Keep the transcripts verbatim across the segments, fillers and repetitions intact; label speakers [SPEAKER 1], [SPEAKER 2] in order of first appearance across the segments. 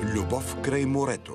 [SPEAKER 1] Любов край морето.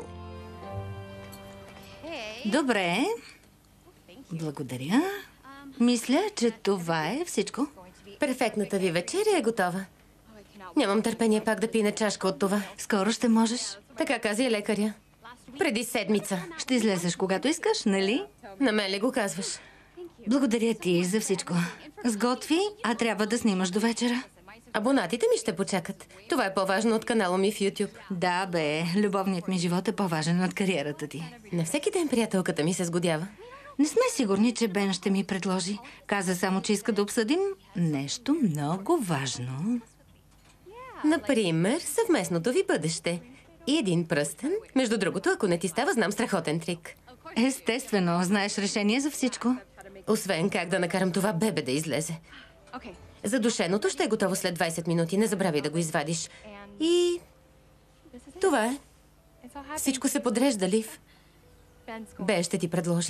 [SPEAKER 2] Добре. Благодаря. Мисля, че това е всичко.
[SPEAKER 3] Перфектната ви вечеря е готова. Нямам търпение пак да пина чашка от това.
[SPEAKER 2] Скоро ще можеш.
[SPEAKER 3] Така каза и лекаря. Преди седмица.
[SPEAKER 2] Ще излезеш когато искаш, нали?
[SPEAKER 3] На мен ли го казваш?
[SPEAKER 2] Благодаря ти за всичко. Сготви, а трябва да снимаш до вечера.
[SPEAKER 3] Абонатите ми ще почакат. Това е по-важно от канала ми в YouTube.
[SPEAKER 2] Да, бе. Любовният ми живот е по-важен от кариерата ти.
[SPEAKER 3] На всеки ден приятелката ми се сгодява.
[SPEAKER 2] Не сме сигурни, че Бен ще ми предложи. Каза само, че иска да обсъдим нещо много важно.
[SPEAKER 3] Например, съвместното ви бъдеще. И един пръстен. Между другото, ако не ти става, знам страхотен трик.
[SPEAKER 2] Естествено, знаеш решение за всичко.
[SPEAKER 3] Освен как да накарам това бебе да излезе. Задушеното ще е готово след двайсет минути. Не забравяй да го извадиш. И... това е. Всичко се подрежда, Лив. Бе ще ти предложи.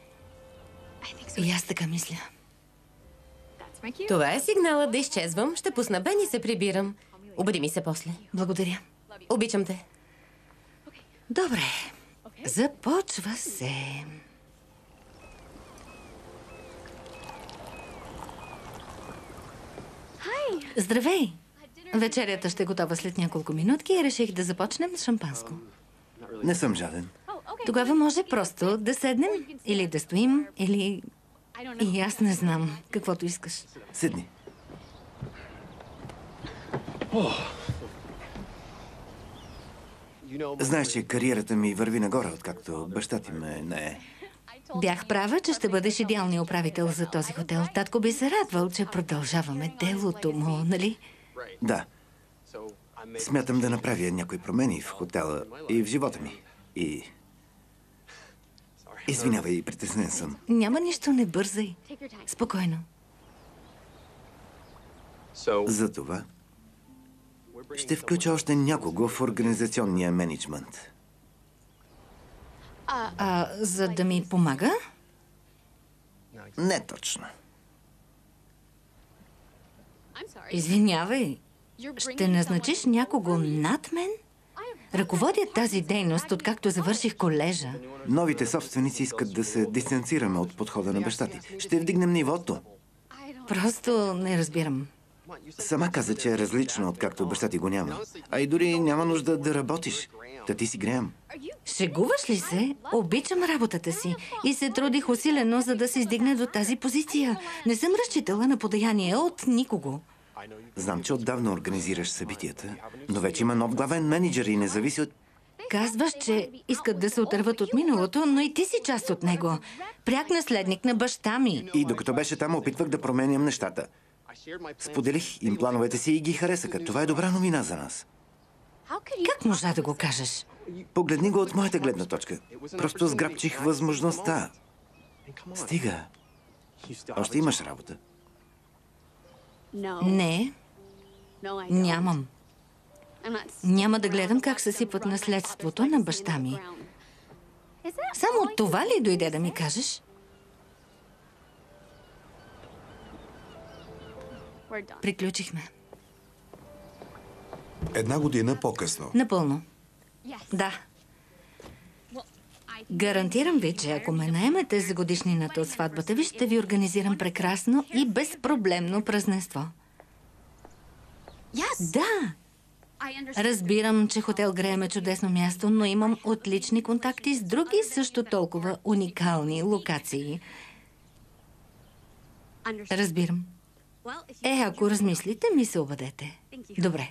[SPEAKER 2] И аз така мисля.
[SPEAKER 3] Това е сигналът да изчезвам. Ще пусна Бен и се прибирам. Обади ми се после.
[SPEAKER 2] Благодаря.
[SPEAKER 3] Обичам те.
[SPEAKER 2] Добре. Започва се. Здравей! Вечерята ще е готова след няколко минутки и реших да започнем с шампанско.
[SPEAKER 4] Не съм жаден.
[SPEAKER 2] Тогава може просто да седнем или да стоим, или... И аз не знам, каквото искаш.
[SPEAKER 4] Седни. Знаеш, че кариерата ми върви нагоре, откакто баща ти ме не е.
[SPEAKER 2] Бях права, че ще бъдеш идеалният управител за този хотел. Татко би се радвал, че продължаваме делото му, нали?
[SPEAKER 4] Да. Смятам да направя някои промени в хотела и в живота ми. И... Извинявай, притеснен съм.
[SPEAKER 2] Няма нищо, не бързай. Спокойно.
[SPEAKER 4] За това ще включа още някого в организационния мениджмънт.
[SPEAKER 2] А, за да ми помага?
[SPEAKER 4] Не точно.
[SPEAKER 2] Извинявай. Ще назначиш някого над мен? Ръководя тази дейност, откакто завърших колежа.
[SPEAKER 4] Новите собственици искат да се дистанцираме от подхода на баща ти. Ще вдигнем нивото.
[SPEAKER 2] Просто не разбирам.
[SPEAKER 4] Сама каза, че е различно, откакто баща ти го няма. А и дори няма нужда да работиш. Та ти си Греъм.
[SPEAKER 2] Шегуваш ли се? Обичам работата си и се трудих усилено, за да се издигне до тази позиция. Не съм разчитала на подаяние от никого.
[SPEAKER 4] Знам, че отдавна организираш събитията, но вече има нов главен менеджер и не зависи от...
[SPEAKER 2] Казваш, че искат да се отърват от миналото, но и ти си част от него. Пряк наследник на баща ми.
[SPEAKER 4] И докато беше там, опитвах да променям нещата. Споделих им плановете си и ги харесаха. Това е добра новина за нас.
[SPEAKER 2] Как можа да го кажеш?
[SPEAKER 4] Погледни го от моята гледна точка. Просто сграбчих възможността. Стига. Още имаш работа.
[SPEAKER 2] Не, нямам. Няма да гледам как съсипват наследството на баща ми. Само това ли дойде да ми кажеш? Приключихме.
[SPEAKER 1] Една година по-късно.
[SPEAKER 2] Напълно. Да. Гарантирам ви, че ако ме наемете за годишнината от сватбата ви, ще ви организирам прекрасно и безпроблемно празненство. Да! Разбирам, че хотел Греъм е чудесно място, но имам отлични контакти с други също толкова уникални локации. Разбирам. Е, ако размислите, ми се обадете. Добре.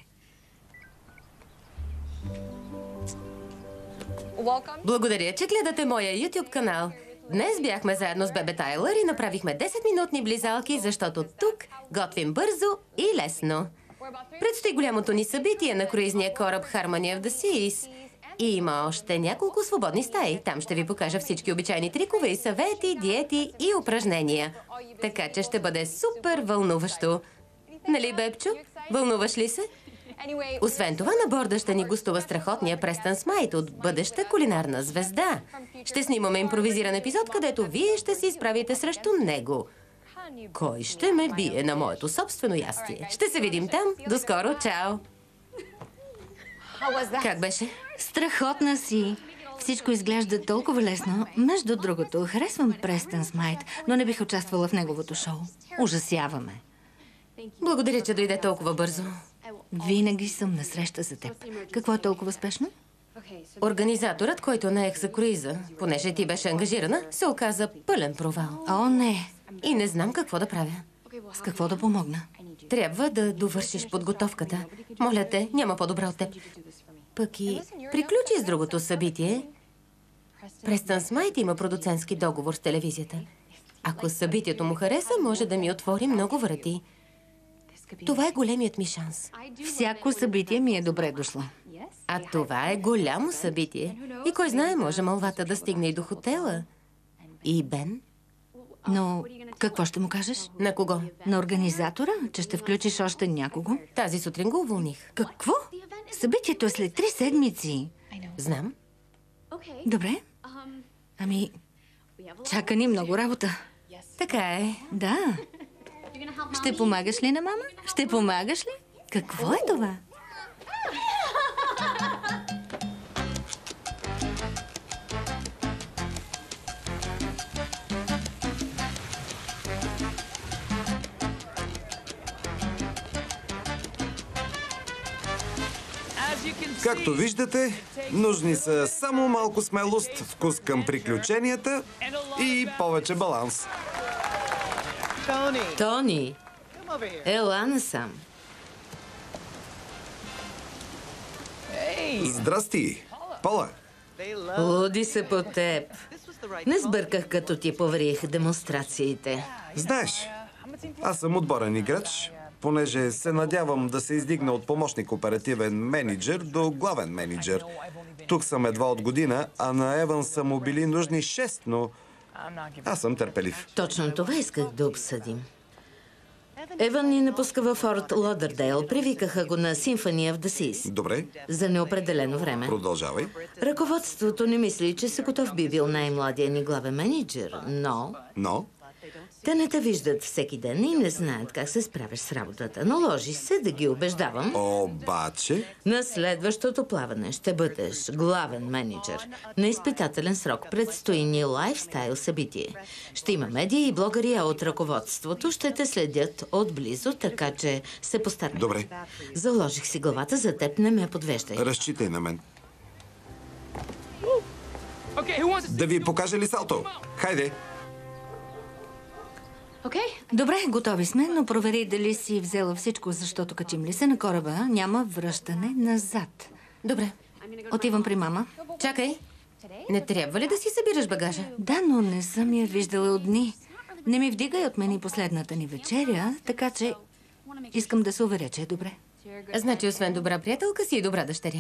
[SPEAKER 3] Благодаря, че гледате моя YouTube канал. Днес бяхме заедно с бебе Тайлър и направихме десетминутни близалки, защото тук готвим бързо и лесно. Предстои голямото ни събитие на круизния кораб Harmony of the Seas. И има още няколко свободни стаи. Там ще ви покажа всички обичайни трикове и съвети, диети и упражнения. Така че ще бъде супер вълнуващо. Нали, бебчо? Вълнуваш ли се? Освен това, на борда ще ни гостува страхотния Престън Смайт от бъдеща кулинарна звезда. Ще снимаме импровизиран епизод, където вие ще се изправите срещу него. Кой ще ме бие на моето собствено ястие? Ще се видим там. До скоро. Чао! Как беше?
[SPEAKER 2] Страхотна си. Всичко изглежда толкова лесно. Между другото, харесвам Престън Смайт, но не бих участвала в неговото шоу. Ужасяваме.
[SPEAKER 3] Благодаря, че дойде толкова бързо.
[SPEAKER 2] Винаги съм насреща за теб. Какво е толкова спешно?
[SPEAKER 3] Организаторът, който наех за круиза, понеже ти беше ангажирана, се оказа пълен провал.
[SPEAKER 2] О, не.
[SPEAKER 3] И не знам какво да правя.
[SPEAKER 2] С какво да помогна?
[SPEAKER 3] Трябва да довършиш подготовката. Моля те, няма по-добра от теб. Пък и приключи с другото събитие. Престън Смайт има продуцентски договор с телевизията. Ако събитието му хареса, може да ми отвори много врати. Това е големият ми шанс.
[SPEAKER 2] Всяко събитие ми е добре дошло.
[SPEAKER 3] А това е голямо събитие. И кой знае, може мълвата да стигне и до хотела. И Бен?
[SPEAKER 2] Но какво ще му кажеш?
[SPEAKER 3] На кого?
[SPEAKER 2] На организатора? Че ще включиш още някого?
[SPEAKER 3] Тази сутрин го уволних.
[SPEAKER 2] Какво? Събитието е след три седмици.
[SPEAKER 3] Знам.
[SPEAKER 2] Добре. Ами, чака ни много работа.
[SPEAKER 3] Така е.
[SPEAKER 2] Да. Ще помагаш ли на мама? Ще помагаш ли? Какво е това?
[SPEAKER 1] Както виждате, нужни са само малко смелост, вкус към приключенията и повече баланс.
[SPEAKER 2] Тони, ела насам.
[SPEAKER 1] Здрасти, Пола.
[SPEAKER 5] Луди се по теб. Не сбърках, като ти поверих демонстрациите.
[SPEAKER 1] Знаеш, аз съм отборен играч, понеже се надявам да се издигна от помощник оперативен менеджер до главен менеджер. Тук съм едва от година, а на Еван са му били нужни шест, но аз съм търпелив.
[SPEAKER 5] Точно това исках да обсъдим. Еван ни напуска във Форт Лодърдейл. Привикаха го на Symphony of the Seas.
[SPEAKER 1] Добре,
[SPEAKER 5] За неопределено време.
[SPEAKER 1] продължавай.
[SPEAKER 5] Ръководството не мисли, че се готов би бил най-младия ни главен менеджер, но
[SPEAKER 1] Но
[SPEAKER 5] те не те виждат всеки ден и не знаят как се справяш с работата. Наложи се да ги убеждавам.
[SPEAKER 1] обаче...
[SPEAKER 5] На следващото плаване ще бъдеш главен менеджер. На изпитателен срок предстои ни лайфстайл събитие. Ще има медии и блогъри, а от ръководството ще те следят отблизо, така че се постарай.
[SPEAKER 1] Добре,
[SPEAKER 5] Заложих си главата, за теб не ме подвеждай.
[SPEAKER 1] разчитай на мен. Да ви покажа ли салто? Хайде!
[SPEAKER 2] Добре, готови сме, но провери дали си взела всичко, защото качим ли се на кораба, няма връщане назад.
[SPEAKER 3] Добре.
[SPEAKER 2] Отивам при мама.
[SPEAKER 3] Чакай. Не трябва ли да си събираш багажа?
[SPEAKER 2] Да, но не съм я виждала от дни. Не ми вдигай от мен и последната ни вечеря, така че искам да се уверя, че е добре.
[SPEAKER 3] Значи, освен добра приятелка, си и добра дъщеря.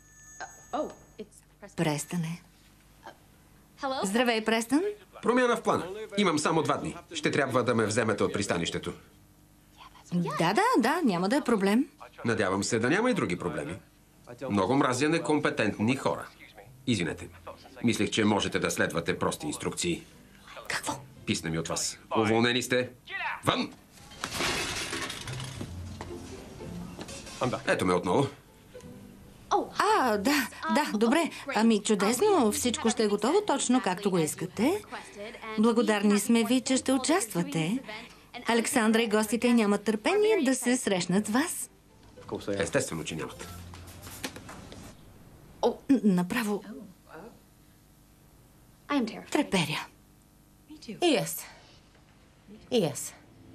[SPEAKER 2] Престане. Здравей, Престън.
[SPEAKER 6] Промяна в плана. Имам само два дни. Ще трябва да ме вземете от пристанището.
[SPEAKER 2] Да, да, да, няма да е проблем.
[SPEAKER 6] Надявам се да няма и други проблеми. Много мразя некомпетентни хора. Извинете. Мислех, че можете да следвате прости инструкции.
[SPEAKER 2] Какво?
[SPEAKER 6] Писна ми от вас. Уволнени сте. Вън! Ето ме отново.
[SPEAKER 2] А, да, да, добре. Ами чудесно, всичко ще е готово точно както го искате. Благодарни сме ви, че ще участвате. Александра и гостите нямат търпение да се срещнат с вас.
[SPEAKER 6] Естествено, че нямат.
[SPEAKER 2] Н- Направо треперя.
[SPEAKER 3] И аз. И аз.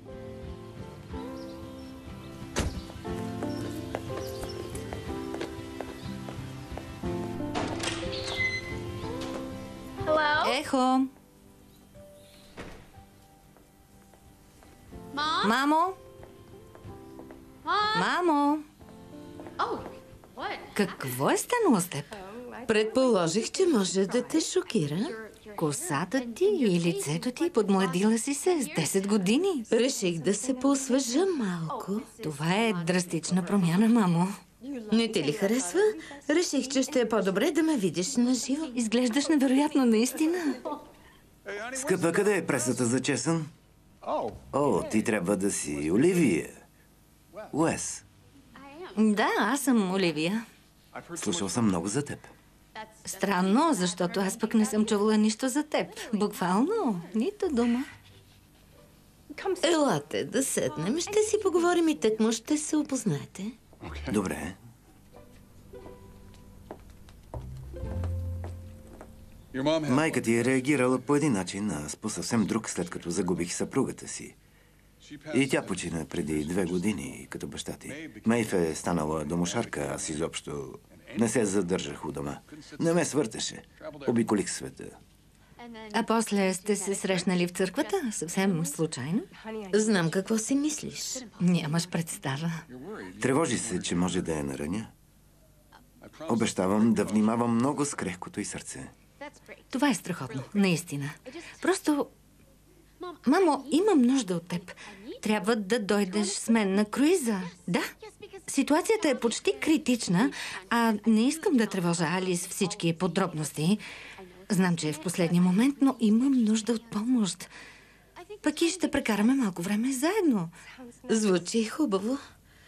[SPEAKER 2] Ехо. Мамо? Мамо? Какво е станало с теб?
[SPEAKER 5] Предположих, че може да те шокира.
[SPEAKER 2] Косата ти и лицето ти, подмладила си се с десет години.
[SPEAKER 5] Реших да се поосвежа малко.
[SPEAKER 2] Това е драстична промяна, мамо.
[SPEAKER 5] Не ти ли харесва? Реших, че ще е по-добре да ме видиш на живо.
[SPEAKER 2] Изглеждаш невероятно, наистина.
[SPEAKER 4] Скъпа, къде е пресата за чесън? О, ти трябва да си Оливия. Уес.
[SPEAKER 2] Да, аз съм Оливия.
[SPEAKER 4] Слушал съм много за теб.
[SPEAKER 2] Странно, защото аз пък не съм чувала нищо за теб. Буквално, нито дума.
[SPEAKER 5] Елате да седнем, ще си поговорим и тъкмо ще се опознаете.
[SPEAKER 4] Добре. Майка ти е реагирала по един начин, а аз по съвсем друг, след като загубих съпругата си. И тя почина преди две години, като баща ти. Мейв е станала домошарка, аз изобщо не се задържах у дома. Не ме свъртеше. Обиколих света.
[SPEAKER 2] А после сте се срещнали в църквата? Съвсем случайно?
[SPEAKER 5] Знам какво си мислиш.
[SPEAKER 2] Нямаш представа.
[SPEAKER 4] Тревожи се, че може да я нараня. Обещавам да внимавам много с крехкото и сърце.
[SPEAKER 2] Това е страхотно, наистина. Просто, мамо, имам нужда от теб. Трябва да дойдеш с мен на круиза. Да, ситуацията е почти критична, а не искам да тревожа Алис всички подробности. Знам, че е в последния момент, но имам нужда от помощ. Пък и ще прекараме малко време заедно.
[SPEAKER 5] Звучи хубаво.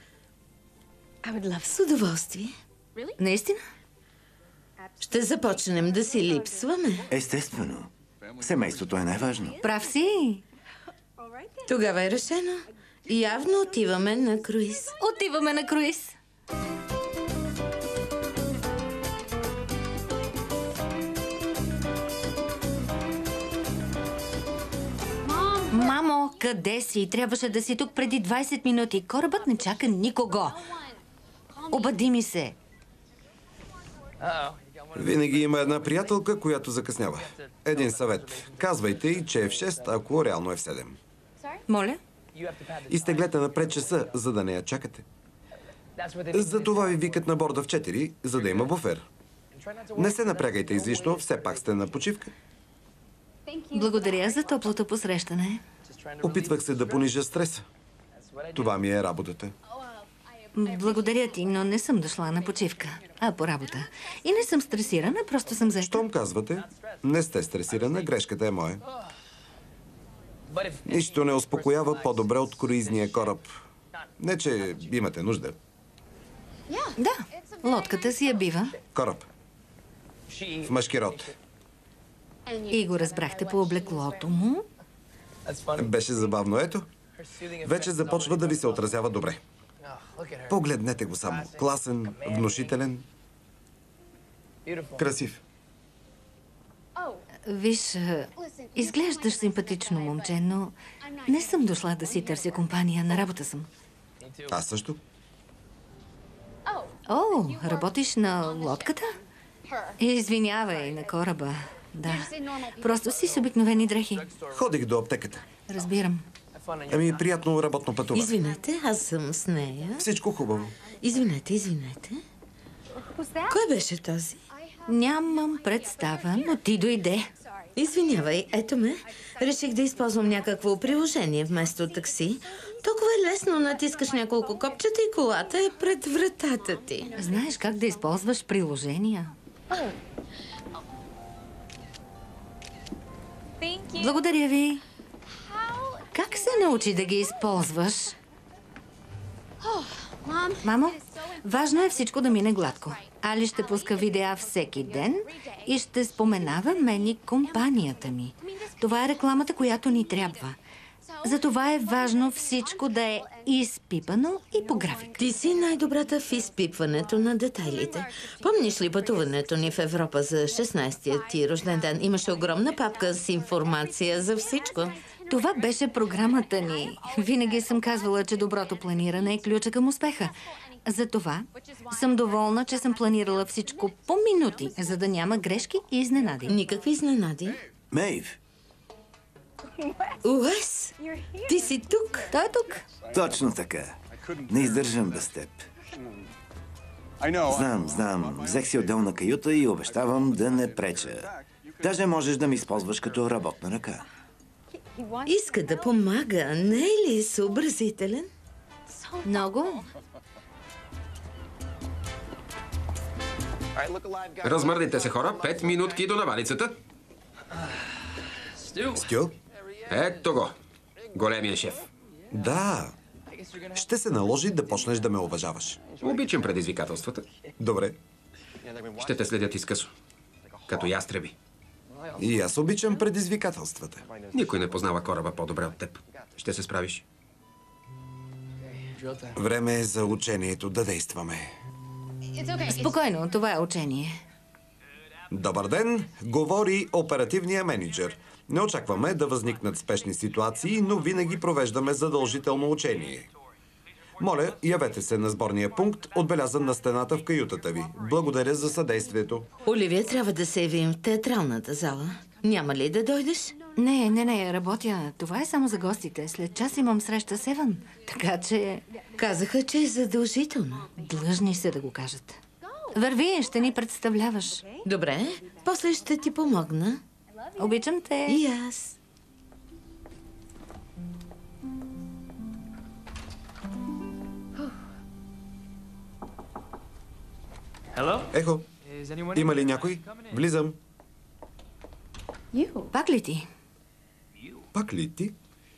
[SPEAKER 5] С удоволствие.
[SPEAKER 2] Наистина?
[SPEAKER 5] Ще започнем да си липсваме.
[SPEAKER 4] Естествено. Семейството е най-важно.
[SPEAKER 2] Прав си.
[SPEAKER 5] Тогава е решено. Явно отиваме на круиз.
[SPEAKER 2] Отиваме на круиз. Мамо, къде си? Трябваше да си тук преди двайсет минути. Корабът не чака никого. Обади ми се.
[SPEAKER 1] Винаги има една приятелка, която закъснява. Един съвет. Казвайте й, че е в шест, ако реално е в седем.
[SPEAKER 2] Моля?
[SPEAKER 1] Изтеглете напред часа, за да не я чакате. За това ви викат на борда в четири, за да има буфер. Не се напрягайте излишно, все пак сте на почивка.
[SPEAKER 2] Благодаря за топлото посрещане.
[SPEAKER 1] Опитвах се да понижа стреса. Това ми е работата.
[SPEAKER 2] Благодаря ти, но не съм дошла на почивка, а по работа. И не съм стресирана, просто съм заета.
[SPEAKER 1] Щом казвате, не сте стресирана, грешката е моя. Нищо не успокоява по-добре от круизния кораб. Не, че имате нужда.
[SPEAKER 2] Да, лодката си я бива.
[SPEAKER 1] Кораб. В мъжки род.
[SPEAKER 2] И го разбрахте по облеклото му.
[SPEAKER 1] Беше забавно. Ето, вече започва да ви се отразява добре. Погледнете го само. Класен, внушителен, красив.
[SPEAKER 2] Виж, изглеждаш симпатично момче, но не съм дошла да си търся компания. На работа съм.
[SPEAKER 1] Аз също.
[SPEAKER 2] О, работиш на лодката? Извинявай, на кораба. Да. Просто си с обикновени дрехи.
[SPEAKER 1] Ходих до аптеката.
[SPEAKER 2] Разбирам.
[SPEAKER 1] Ами, приятно работно пътуване.
[SPEAKER 5] Извинете, аз съм с нея.
[SPEAKER 1] Всичко хубаво.
[SPEAKER 5] Извинете, извинете. Кой беше този?
[SPEAKER 2] Нямам представа, но ти дойде.
[SPEAKER 5] Извинявай, ето ме. Реших да използвам някакво приложение вместо такси. Толкова е лесно, натискаш няколко копчета и колата е пред вратата ти.
[SPEAKER 2] Знаеш как да използваш приложения? Благодаря ви. Как се научи да ги използваш? Мамо, важно е всичко да мине гладко. Али ще пуска видеа всеки ден и ще споменава мен и компанията ми. Това е рекламата, която ни трябва. Затова е важно всичко да е изпипано и по график.
[SPEAKER 5] Ти си най-добрата в изпипването на детайлите. Помниш ли пътуването ни в Европа за шестнайсетия ти рожден ден? Имаше огромна папка с информация за всичко.
[SPEAKER 2] Това беше програмата ни. Винаги съм казвала, че доброто планиране е ключа към успеха. Затова съм доволна, че съм планирала всичко по минути, за да няма грешки и изненади.
[SPEAKER 5] Никакви изненади.
[SPEAKER 4] Мейв,
[SPEAKER 5] Уес, ти си тук.
[SPEAKER 2] Той е тук.
[SPEAKER 4] точно така. Не издържам без теб. Знам, знам. Взех си отделна каюта и обещавам да не преча. Даже можеш да ми използваш като работна ръка.
[SPEAKER 5] Иска да помага. Не е ли съобразителен?
[SPEAKER 2] Много.
[SPEAKER 6] Размърдайте се, хора. Пет минутки до навалицата.
[SPEAKER 1] Стю?
[SPEAKER 6] Ето го. Големия шеф.
[SPEAKER 1] Да. Ще се наложи да почнеш да ме уважаваш.
[SPEAKER 6] Обичам предизвикателствата.
[SPEAKER 1] Добре.
[SPEAKER 6] Ще те следят изкъсо. Като ястреби.
[SPEAKER 1] И аз обичам предизвикателствата.
[SPEAKER 6] Никой не познава кораба по-добре от теб. Ще се справиш.
[SPEAKER 1] Време е за учението да действаме.
[SPEAKER 2] Спокойно, това е учение.
[SPEAKER 1] Добър ден, говори оперативния менеджер. Не очакваме да възникнат спешни ситуации, но винаги провеждаме задължително учение. Моля, явете се на сборния пункт, отбелязан на стената в каютата ви. Благодаря за съдействието.
[SPEAKER 5] Оливия, трябва да се явим в театралната зала. Няма ли да дойдеш?
[SPEAKER 2] Не, не, не, работя. Това е само за гостите. След час имам среща с Еван. Така че...
[SPEAKER 5] Казаха, че е задължително.
[SPEAKER 2] Длъжни се да го кажат. Върви, ще ни представляваш.
[SPEAKER 5] Добре, после ще ти помогна.
[SPEAKER 2] Обичам те.
[SPEAKER 5] И аз.
[SPEAKER 1] Ехо, има ли някой? Влизам.
[SPEAKER 2] Пак ли ти?
[SPEAKER 1] Пак ли ти?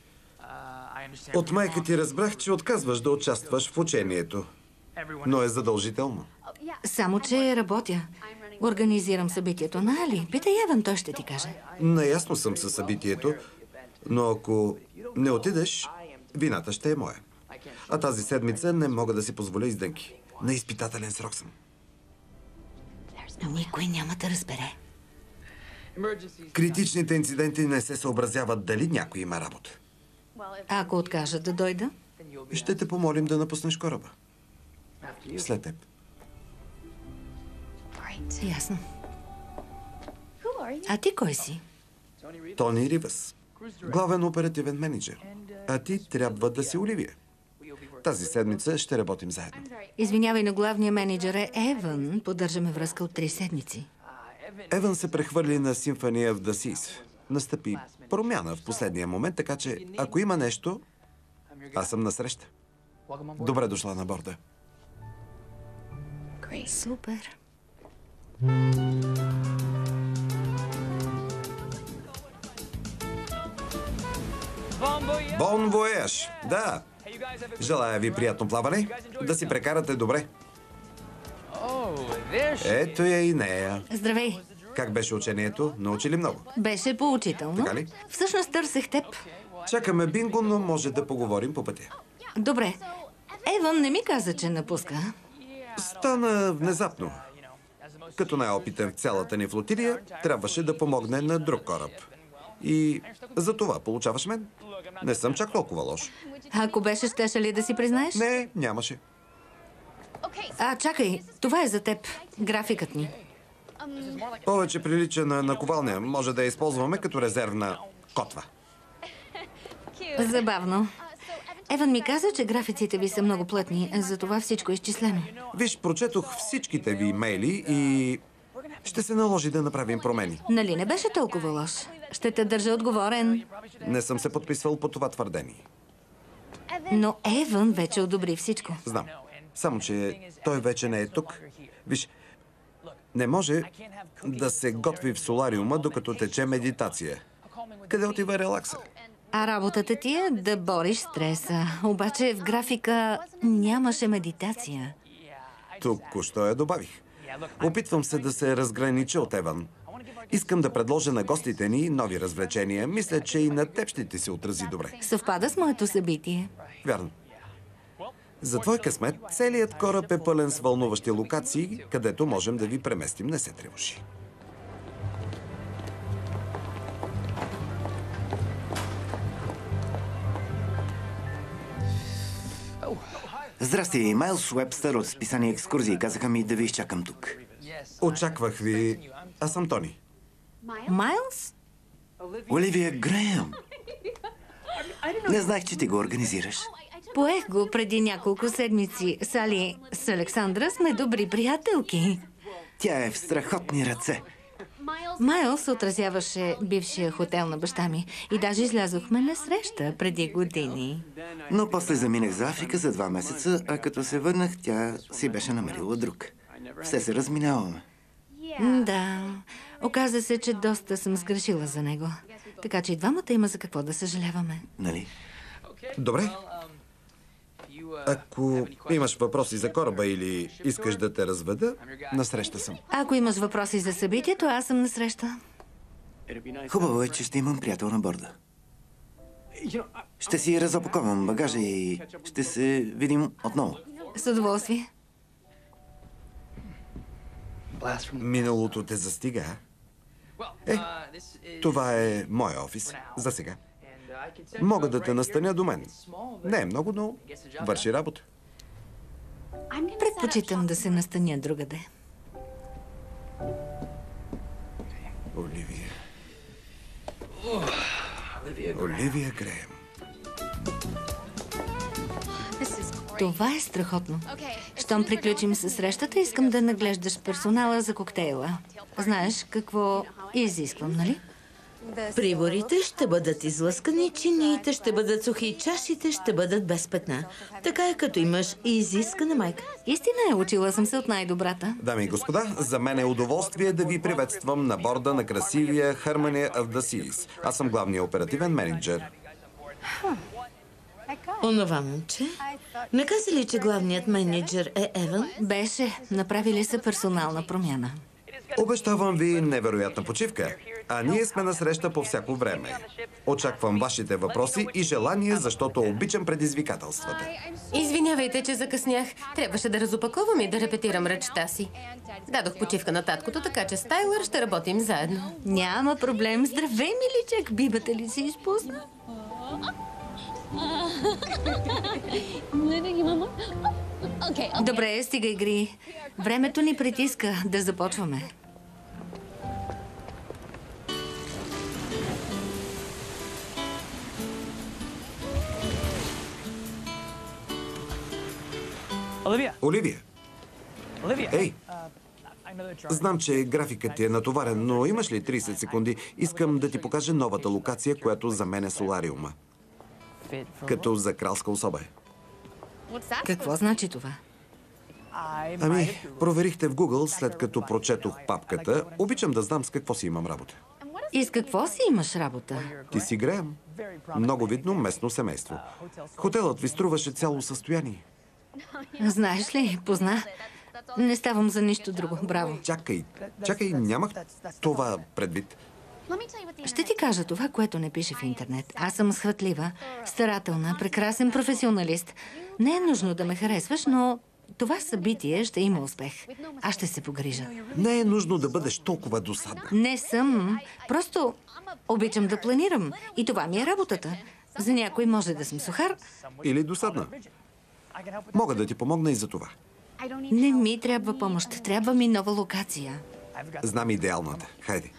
[SPEAKER 1] От майка ти разбрах, че отказваш да участваш в учението. Но е задължително.
[SPEAKER 2] Само, че работя. Организирам събитието на Али. Питай Еван, той ще ти каже.
[SPEAKER 1] Наясно съм със събитието, но ако не отидеш, вината ще е моя. А тази седмица не мога да си позволя издънки. На изпитателен срок съм.
[SPEAKER 2] Никой няма да разбере.
[SPEAKER 1] Критичните инциденти не се съобразяват дали някой има работа.
[SPEAKER 2] Ако откажа да дойда?
[SPEAKER 1] Ще те помолим да напуснеш кораба. След теб.
[SPEAKER 2] Ясно. А ти кой си?
[SPEAKER 1] Тони Ривас, главен оперативен менеджер. А ти трябва да си Оливия. Тази седмица ще работим заедно.
[SPEAKER 2] Извинявай, но главният менеджер е Еван. Поддържаме връзка от три седмици.
[SPEAKER 1] Еван се прехвърли на Symphony of the Seas. Настъпи промяна в последния момент, така че ако има нещо, аз съм насреща. Добре дошла на борда.
[SPEAKER 2] Супер.
[SPEAKER 1] Бон вояж! Да! Желая ви приятно плаване. Да си прекарате добре. Ето я и нея.
[SPEAKER 2] Здравей.
[SPEAKER 1] Как беше учението? Научи ли много?
[SPEAKER 2] Беше поучително.
[SPEAKER 1] Така ли?
[SPEAKER 2] Всъщност търсех теб.
[SPEAKER 1] Чакаме бинго, но може да поговорим по пътя.
[SPEAKER 2] Добре. Еван не ми каза, че напуска.
[SPEAKER 1] Стана внезапно. Като най-опитен в цялата ни флотилия, трябваше да помогне на друг кораб. И за това получаваш мен. Не съм чак толкова лош.
[SPEAKER 2] Ако беше, щеше ли да си признаеш?
[SPEAKER 1] Не, нямаше.
[SPEAKER 2] А, чакай. Това е за теб. Графикът ни.
[SPEAKER 1] Повече прилича на наковалня. Може да я използваме като резервна котва.
[SPEAKER 2] Забавно. Еван ми каза, че графиците ви са много плътни, затова всичко е изчислено.
[SPEAKER 1] Виж, прочетох всичките ви имейли и ще се наложи да направим промени.
[SPEAKER 2] Нали не беше толкова лош? Ще те държа отговорен.
[SPEAKER 1] Не съм се подписвал по това твърдение.
[SPEAKER 2] Но Еван вече одобри всичко.
[SPEAKER 1] Знам. Само, че той вече не е тук. Виж, не може да се готви в солариума, докато тече медитация. Къде отива релакса?
[SPEAKER 2] А работата ти е да бориш стреса. Обаче в графика нямаше медитация.
[SPEAKER 1] Току-що я добавих. Опитвам се да се разгранича от Еван. Искам да предложа на гостите ни нови развлечения. Мисля, че и на теб ще ти се отрази добре.
[SPEAKER 2] Съвпада с моето събитие.
[SPEAKER 1] Вярно. За твой късмет, целият кораб е пълен с вълнуващи локации, където можем да ви преместим. Не се тревожи.
[SPEAKER 4] Здрасти, Майлс Уебстър от списание Екскурзии. Казаха ми да ви изчакам тук.
[SPEAKER 1] Очаквах ви. Аз съм Тони.
[SPEAKER 2] Майлс?
[SPEAKER 4] Оливия Греъм. Не знаех, че ти го организираш.
[SPEAKER 2] Поех го преди няколко седмици. С Али, с Александра сме добри приятелки.
[SPEAKER 4] Тя е в страхотни ръце.
[SPEAKER 2] Майлс отразяваше бившия хотел на баща ми и даже излязохме на среща преди години.
[SPEAKER 4] Но после заминах за Африка за два месеца, а като се върнах, тя си беше намерила друг. Все се разминаваме.
[SPEAKER 2] Да, оказа се, че доста съм сгрешила за него. Така че и двамата има за какво да съжаляваме.
[SPEAKER 4] Нали?
[SPEAKER 1] Добре. Ако имаш въпроси за кораба или искаш да те разведа, насреща съм.
[SPEAKER 2] Ако имаш въпроси за събитието, аз съм насреща.
[SPEAKER 4] Хубаво е, че ще имам приятел на борда. Ще си разопаковам багажа и ще се видим отново.
[SPEAKER 2] С удоволствие.
[SPEAKER 1] Миналото те застига, а? Е, това е моя офис. За сега. Мога да те настаня до мен. Не е много, но върши работа.
[SPEAKER 2] Предпочитам да се настаня другаде.
[SPEAKER 1] Оливия. Оливия Греем.
[SPEAKER 2] Това е страхотно. Щом приключим с срещата, искам да наглеждаш персонала за коктейла. Знаеш какво изисквам, нали?
[SPEAKER 5] Приборите ще бъдат излъскани, чиниите ще бъдат сухи, чашите ще бъдат без петна. Така е, като имаш и изискана майка.
[SPEAKER 2] Истина е, учила съм се от най-добрата.
[SPEAKER 1] Дами и господа, за мен е удоволствие да ви приветствам на борда на красивия Harmony of the Seas. Аз съм главният оперативен менеджер.
[SPEAKER 5] Онова момче? Не каза ли, че главният менеджер е Еван?
[SPEAKER 2] Беше. Направили са персонална промяна.
[SPEAKER 1] Обещавам ви невероятна почивка, а ние сме на среща по всяко време. Очаквам вашите въпроси и желания, защото обичам предизвикателствата.
[SPEAKER 3] Извинявайте, че закъснях. Трябваше да разопаковам и да репетирам речта си. Дадох почивка на таткото, така че с Тайлър ще работим заедно.
[SPEAKER 2] Няма проблем. Здравей, миличък. Бибата ли си изпусна? Добре, стига игри. Времето ни притиска да започваме.
[SPEAKER 1] Оливия! Оливия! Ей! Знам, че графикът ти е натоварен, но имаш ли трийсет секунди? Искам да ти покажа новата локация, която за мен е солариума. Като за кралска особа е.
[SPEAKER 2] Какво значи това?
[SPEAKER 1] Ами, проверихте в Google, след като прочетох папката. Обичам да знам с какво си имам работа.
[SPEAKER 2] И с какво си имаш работа?
[SPEAKER 1] Ти си Греем. Много видно местно семейство. Хотелът ви струваше цяло състояние.
[SPEAKER 2] Знаеш ли, позна. Не ставам за нищо друго. Браво.
[SPEAKER 1] Чакай, чакай, нямах това предвид.
[SPEAKER 2] Ще ти кажа това, което не пише в интернет. Аз съм схватлива, старателна, прекрасен професионалист. Не е нужно да ме харесваш, но това събитие ще има успех. Аз ще се погрижа.
[SPEAKER 1] Не е нужно да бъдеш толкова досадна.
[SPEAKER 2] Не съм. Просто обичам да планирам. И това ми е работата. За някой може да съм сухар.
[SPEAKER 1] Или досадна. Мога да ти помогна и за това.
[SPEAKER 2] Не ми трябва помощ. Трябва ми нова локация.
[SPEAKER 1] Знам идеалната. Хайде.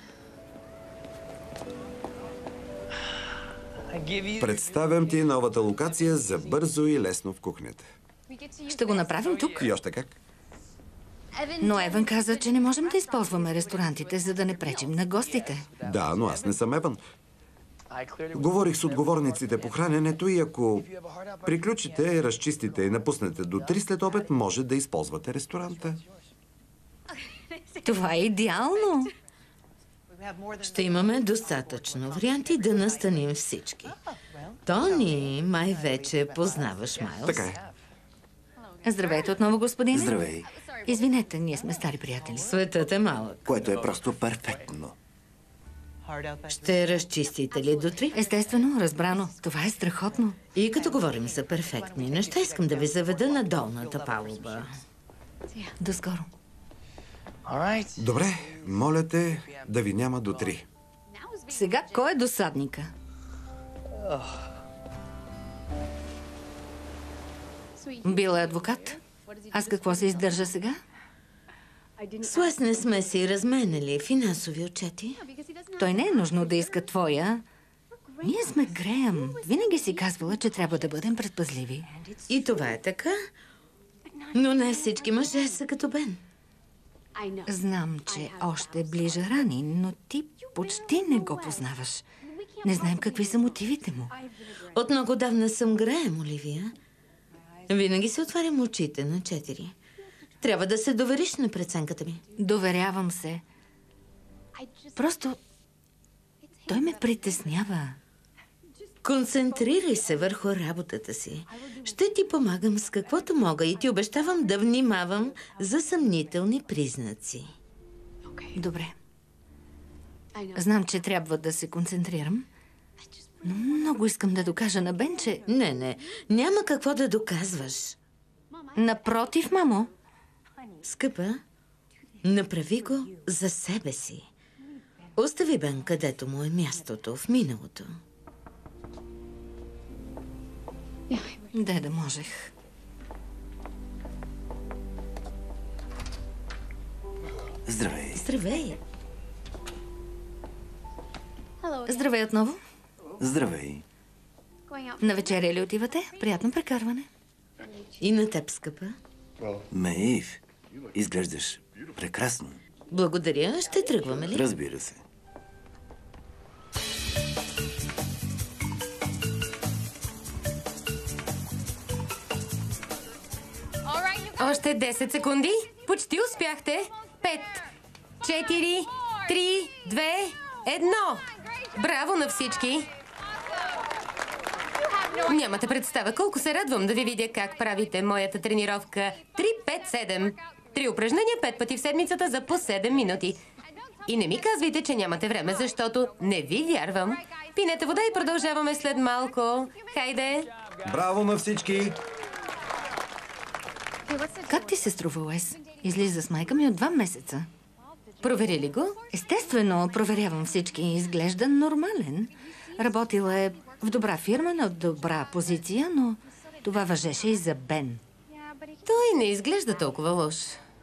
[SPEAKER 1] Представям ти новата локация за бързо и лесно в кухнята.
[SPEAKER 2] Ще го направим тук.
[SPEAKER 1] И още как?
[SPEAKER 2] Но Еван каза, че не можем да използваме ресторантите, за да не пречим на гостите.
[SPEAKER 1] Да, но аз не съм Еван. Говорих с отговорниците по храненето и ако приключите, разчистите и напуснете до три след обед, може да използвате ресторанта.
[SPEAKER 2] Това е идеално.
[SPEAKER 5] Ще имаме достатъчно варианти да настаним всички. Тони, май вече познаваш Майлз.
[SPEAKER 1] Така е.
[SPEAKER 2] Здравейте отново, господин.
[SPEAKER 4] Здравей.
[SPEAKER 2] Извинете, ние сме стари приятели.
[SPEAKER 5] Светът е малък.
[SPEAKER 4] Което е просто перфектно.
[SPEAKER 5] Ще разчистите ли до три?
[SPEAKER 2] Естествено, разбрано. Това е страхотно.
[SPEAKER 5] И като говорим за перфектни неща, искам да ви заведа на долната палуба.
[SPEAKER 2] До скоро.
[SPEAKER 1] Добре, моля те да ви няма до три.
[SPEAKER 2] Сега, кой е досадника? Бил е адвокат. Аз какво се издържа сега?
[SPEAKER 5] С Уес не сме си разменяли финансови отчети.
[SPEAKER 2] Той не е нужно да иска твоя. Ние сме Греем. Винаги си казвала, че трябва да бъдем предпазливи.
[SPEAKER 5] И това е така. Но не всички мъже са като Бен.
[SPEAKER 2] Знам, че още ближа рани, но ти почти не го познаваш. Не знаем какви са мотивите му.
[SPEAKER 5] От много давна съм Греем, Оливия. Винаги се отварям очите на четири. Трябва да се довериш на преценката ми.
[SPEAKER 2] Доверявам се. Просто той ме притеснява.
[SPEAKER 5] Концентрирай се върху работата си. Ще ти помагам с каквото мога и ти обещавам да внимавам за съмнителни признаци.
[SPEAKER 2] Добре. Знам, че трябва да се концентрирам, но много искам да докажа на Бен, че...
[SPEAKER 5] Не, не, няма какво да доказваш.
[SPEAKER 2] Напротив, мамо.
[SPEAKER 5] Скъпа, направи го за себе си. Остави Бен където му е мястото, в миналото.
[SPEAKER 2] Де да можех.
[SPEAKER 4] Здравей.
[SPEAKER 5] Здравей.
[SPEAKER 2] Здравей отново.
[SPEAKER 4] Здравей.
[SPEAKER 2] На вечеря ли отивате? Приятно прекарване.
[SPEAKER 5] И на теб, скъпа.
[SPEAKER 4] Маив, изглеждаш прекрасно.
[SPEAKER 5] Благодаря. Ще тръгваме ли?
[SPEAKER 4] Разбира се.
[SPEAKER 3] Още десет секунди. Почти успяхте. Пет, четири, три, две, едно. Браво на всички! Нямате представа колко се радвам да ви видя как правите моята тренировка три пет седем. Три упражнения пет пъти в седмицата за по седем минути. И не ми казвайте, че нямате време, защото не ви вярвам. Пинете вода и продължаваме след малко. Хайде!
[SPEAKER 1] Браво на всички!
[SPEAKER 2] Как ти се струва, Уес? Излиза с майка ми от два месеца.
[SPEAKER 3] Провери ли го?
[SPEAKER 2] Естествено, проверявам всички. Изглежда нормален. Работила е в добра фирма, на добра позиция, но това важеше и за Бен.
[SPEAKER 3] Той не изглежда толкова лош.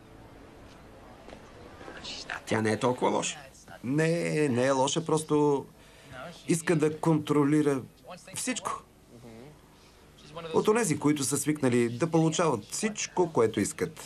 [SPEAKER 6] Тя не е толкова лоша.
[SPEAKER 1] Не, не е лоша, просто иска да контролира всичко. От онези, които са свикнали да получават всичко, което искат.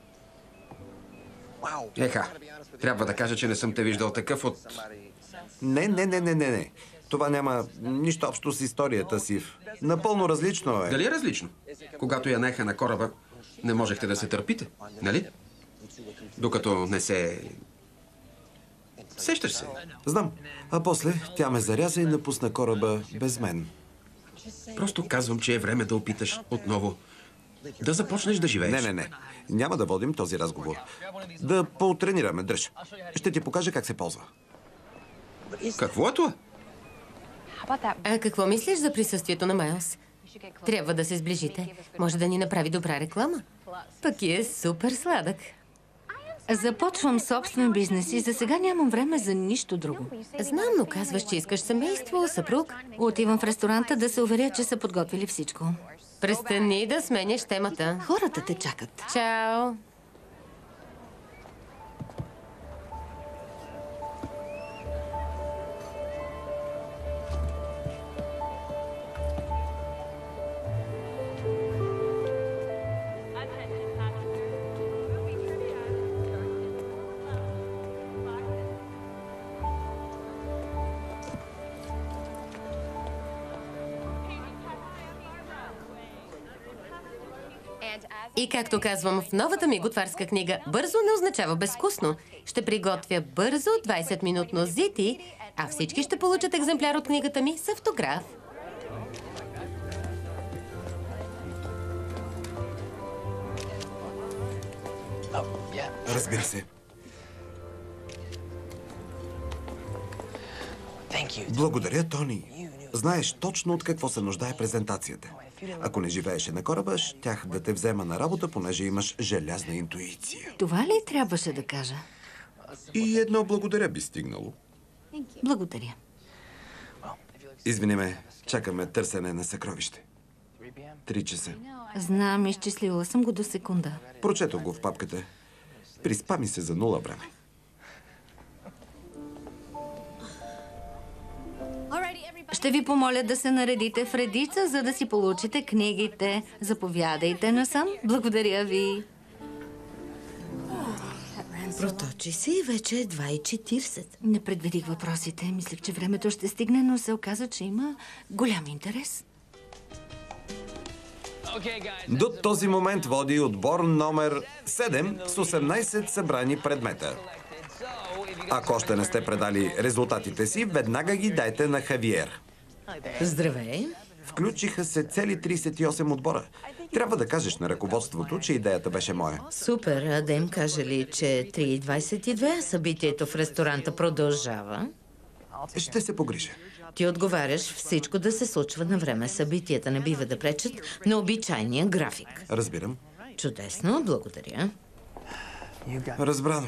[SPEAKER 6] Еха, трябва да кажа, че не съм те виждал такъв от...
[SPEAKER 1] Не, не, не, не, не, не. Това няма нищо общо с историята си. Напълно различно е.
[SPEAKER 6] Дали е различно? Когато я наеха на кораба, не можехте да се търпите, нали? Докато не се... Сещаш се.
[SPEAKER 1] Знам. А после тя ме заряза и напусна кораба без мен.
[SPEAKER 6] Просто казвам, че е време да опиташ отново да започнеш да живееш.
[SPEAKER 1] Не, не, не. Няма да водим този разговор. Да потренираме. Дръж. Ще ти покажа как се ползва.
[SPEAKER 6] Какво е това?
[SPEAKER 3] А какво мислиш за присъствието на Майлс? Трябва да се сближите. Може да ни направи добра реклама. Пък и е супер сладък.
[SPEAKER 2] Започвам собствен бизнес и за сега нямам време за нищо друго.
[SPEAKER 3] Знам, но казваш, че искаш семейство, съпруг.
[SPEAKER 2] Отивам в ресторанта да се уверя, че са подготвили всичко.
[SPEAKER 3] Престани да сменяш темата.
[SPEAKER 2] Хората те чакат.
[SPEAKER 3] Чао! И както казвам в новата ми готварска книга, бързо не означава безвкусно. Ще приготвя бързо двайсетминутно зити, а всички ще получат екземпляр от книгата ми с автограф.
[SPEAKER 1] Разбира се. Благодаря, Тони. Знаеш точно от какво се нуждае презентацията. Ако не живееше на кораба, щях да те взема на работа, понеже имаш желязна интуиция.
[SPEAKER 2] Това ли трябваше да кажа?
[SPEAKER 1] И едно благодаря би стигнало.
[SPEAKER 2] Благодаря.
[SPEAKER 1] Извини ме, чакаме търсене на съкровище. Три часа.
[SPEAKER 2] Знам, изчислила съм го до секунда.
[SPEAKER 1] Прочетох го в папката. Приспа ми се за нула време.
[SPEAKER 2] Ще ви помоля да се наредите в редица, за да си получите книгите. Заповядайте насам. Благодаря ви.
[SPEAKER 5] Проточи се и вече е два и четирийсет.
[SPEAKER 2] Не предвидих въпросите. Мислех, че времето ще стигне, но се оказа, че има голям интерес.
[SPEAKER 1] До този момент води отбор номер седем с осемнайсет събрани предмета. Ако още не сте предали резултатите си, веднага ги дайте на Хавиер.
[SPEAKER 5] Здравей.
[SPEAKER 1] Включиха се цели тридесет и осем отбора. Трябва да кажеш на ръководството, че идеята беше моя.
[SPEAKER 5] Супер. А да им каже ли, че три и двадесет и две събитието в ресторанта продължава?
[SPEAKER 1] Ще се погрижа.
[SPEAKER 5] Ти отговаряш всичко да се случва на време. Събитията не бива да пречат на обичайния график.
[SPEAKER 1] Разбирам.
[SPEAKER 5] Чудесно, благодаря.
[SPEAKER 1] Разбрано.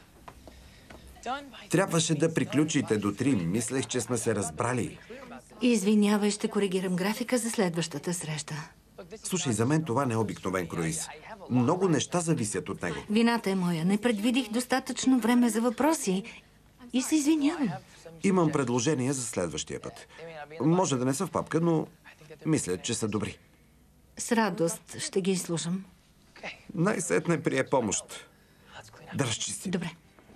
[SPEAKER 1] Трябваше да приключите до три. Мислех, че сме се разбрали.
[SPEAKER 2] Извинявай, ще коригирам графика за следващата среща.
[SPEAKER 1] Слушай, за мен това не е обикновен круиз. Много неща зависят от него.
[SPEAKER 2] Вината е моя. Не предвидих достатъчно време за въпроси и се извинявам.
[SPEAKER 1] Имам предложение за следващия път. Може да не са в папка, но мисля, че са добри.
[SPEAKER 2] С радост ще ги изслушам.
[SPEAKER 1] Най-сетне прие помощ. Да разчисти.
[SPEAKER 2] Добре.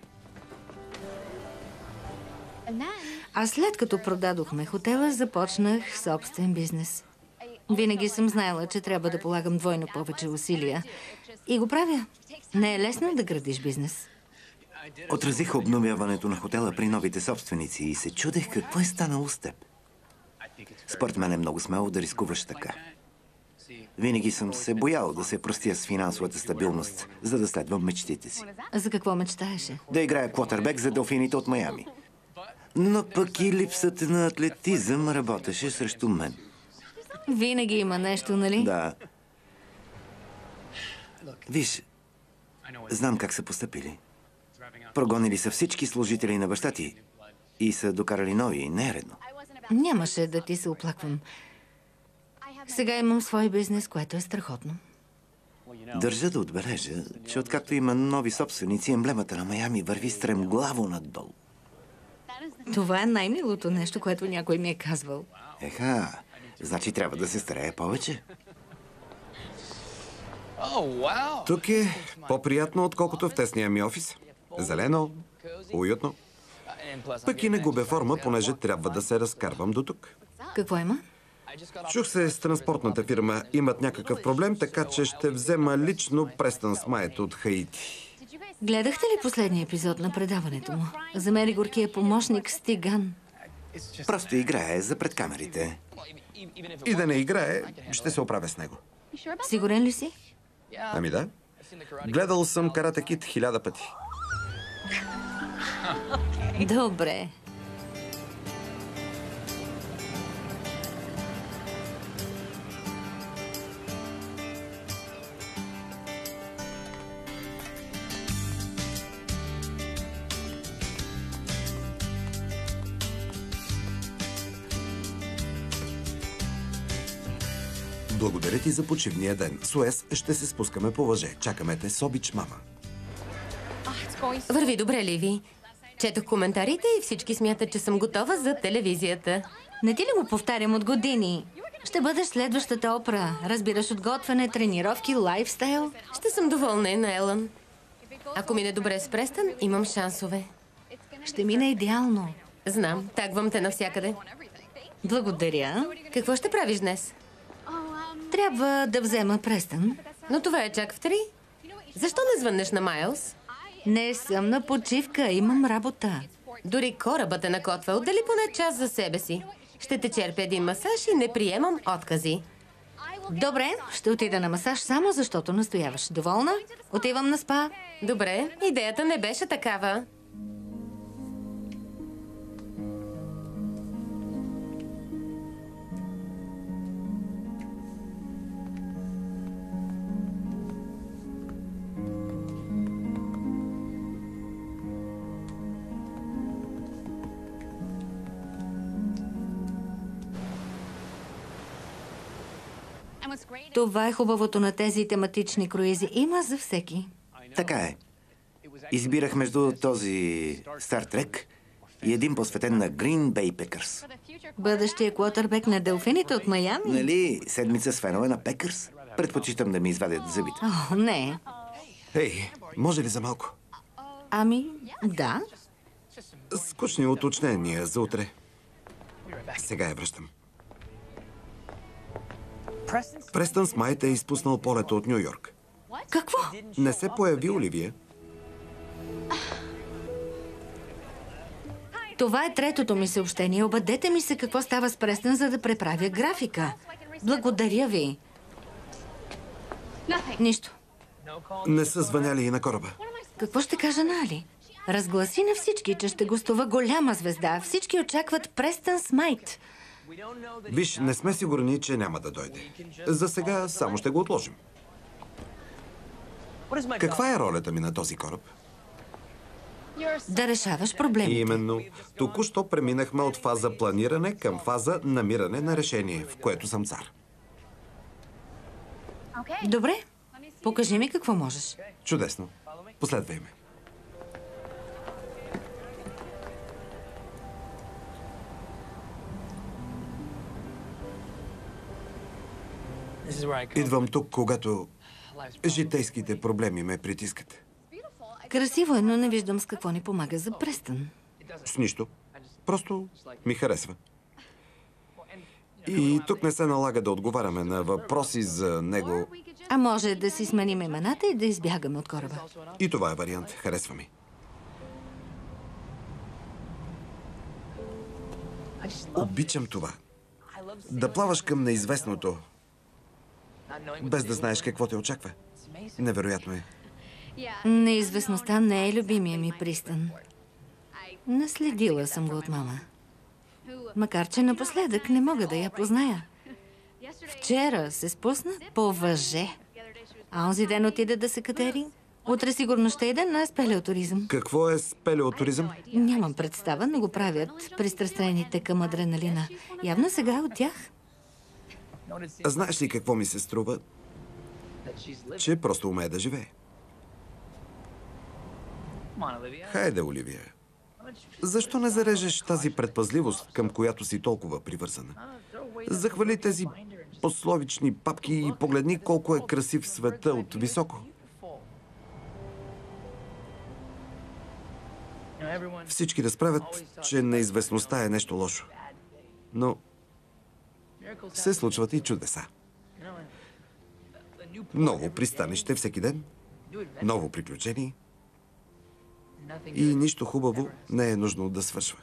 [SPEAKER 2] А след като продадохме хотела, започнах собствен бизнес. Винаги съм знаела, че трябва да полагам двойно повече усилия. И го правя. Не е лесно да градиш бизнес.
[SPEAKER 4] Отразих обновяването на хотела при новите собственици и се чудех какво е станало с теб. Според мен е много смело да рискуваш така. Винаги съм се боял да се простя с финансовата стабилност, за да следвам мечтите си.
[SPEAKER 2] За какво мечтаеше?
[SPEAKER 4] Да играя квотербек за Делфините от Майами. Но пък и липсата на атлетизъм работеше срещу мен.
[SPEAKER 2] Винаги има нещо, нали?
[SPEAKER 4] Да. Виж, знам как са постъпили. Прогонили са всички служители на баща ти и са докарали нови. Не е редно.
[SPEAKER 2] Нямаше да ти се оплаквам. Сега имам свой бизнес, което е страхотно.
[SPEAKER 4] Държа да отбележа, че откакто има нови собственици, емблемата на Майами върви стремглаво надолу.
[SPEAKER 2] Това е най-милото нещо, което някой ми е казвал.
[SPEAKER 4] Еха, значи трябва да се старее повече.
[SPEAKER 1] Тук е по-приятно, отколкото в тесния ми офис. Зелено, уютно. Пък и не губя форма, понеже трябва да се разкарвам до тук.
[SPEAKER 2] Какво има?
[SPEAKER 1] Чух се с транспортната фирма. Имат някакъв проблем, така че ще взема лично Престън Смайт от Хаити.
[SPEAKER 2] Гледахте ли последния епизод на предаването му? За мен горкия помощник Стиган.
[SPEAKER 4] Просто играе за пред камерите.
[SPEAKER 1] И да не играе, ще се оправя с него.
[SPEAKER 2] Сигурен ли си?
[SPEAKER 1] Ами да. Гледал съм Карате Кид хиляда пъти.
[SPEAKER 2] Добре.
[SPEAKER 1] Благодаря ти за почивния ден. Суес, ще се спускаме по въже. Чакаме те с обич, мама.
[SPEAKER 3] Върви добре, Ливи. Четох коментарите и всички смятат, че съм готова за телевизията.
[SPEAKER 2] Не ти ли го повтарям от години? Ще бъдеш следващата Опра. Разбираш от готвене, тренировки, лайфстайл.
[SPEAKER 3] Ще съм доволна и на Елън. Ако мине добре с Престън, имам шансове.
[SPEAKER 2] Ще мине идеално.
[SPEAKER 3] Знам, тагвам те навсякъде.
[SPEAKER 2] Благодаря.
[SPEAKER 3] Какво ще правиш днес?
[SPEAKER 2] Трябва да взема Престън.
[SPEAKER 3] Но това е чак в три. Защо не звъннеш на Майлз?
[SPEAKER 2] Не съм на почивка, имам работа.
[SPEAKER 3] Дори корабът е накотвал. Дали поне час за себе си? Ще те черпя един масаж и не приемам откази.
[SPEAKER 2] Добре, ще отида на масаж само защото настояваш. Доволна? Отивам на спа.
[SPEAKER 3] Добре, идеята не беше такава.
[SPEAKER 2] Това е хубавото на тези тематични круизи. Има за всеки.
[SPEAKER 4] Така е. Избирах между този Стар Трек и един посветен на Green Bay Packers.
[SPEAKER 2] Бъдещия квотърбек на Делфините от Майами?
[SPEAKER 4] Нали, седмица с фенове на Пекърс? Предпочитам да ми извадят зъбите.
[SPEAKER 2] О, не.
[SPEAKER 1] Ей, може ли за малко?
[SPEAKER 2] Ами, да.
[SPEAKER 1] Скучни уточнения за утре. Сега я връщам. Престън Смайт е изпуснал полета от Ню Йорк.
[SPEAKER 2] Какво?
[SPEAKER 1] Не се появи, Оливия.
[SPEAKER 2] Това е третото ми съобщение. Обадете ми се какво става с Престън, за да преправя графика. Благодаря ви. Нищо.
[SPEAKER 1] Не са звъняли и на кораба.
[SPEAKER 2] Какво ще кажа на Али? Разгласи на всички, че ще гостува голяма звезда. Всички очакват Престън Смайт.
[SPEAKER 1] Виж, не сме сигурни, че няма да дойде. За сега само ще го отложим. Каква е ролята ми на този кораб?
[SPEAKER 2] Да решаваш проблемите.
[SPEAKER 1] Именно. Току-що преминахме от фаза планиране към фаза намиране на решение, в което съм цар.
[SPEAKER 2] Добре. Покажи ми какво можеш.
[SPEAKER 1] Чудесно. Последвай ме. Идвам тук, когато житейските проблеми ме притискат.
[SPEAKER 2] Красиво е, но не виждам с какво ни помага за Престън.
[SPEAKER 1] С нищо. Просто ми харесва. И тук не се налага да отговаряме на въпроси за него.
[SPEAKER 2] А може да си сменим имената и да избягаме от кораба.
[SPEAKER 1] И това е вариант. Харесва ми. Обичам това. Да плаваш към неизвестното, без да знаеш какво те очаква. Невероятно е.
[SPEAKER 2] Неизвестността не е любимия ми пристан. Наследила съм го от мама. Макар че напоследък не мога да я позная. Вчера се спусна по въже. А онзи ден отиде да се катери. Утре сигурно ще иде на спелеотуризъм.
[SPEAKER 1] Какво е спелеотуризъм?
[SPEAKER 2] Нямам представа, но го правят пристрастените към адреналина. Явно сега е от тях.
[SPEAKER 1] Знаеш ли какво ми се струва? Че просто умее да живее. Хайде, Оливия. Защо не зарежеш тази предпазливост, към която си толкова привързана? Захвали тези пословични папки и погледни колко е красив света от високо. Всички разправят, че неизвестността е нещо лошо. Но се случват и чудеса. Ново пристанище всеки ден, ново приключение и нищо хубаво не е нужно да свършва.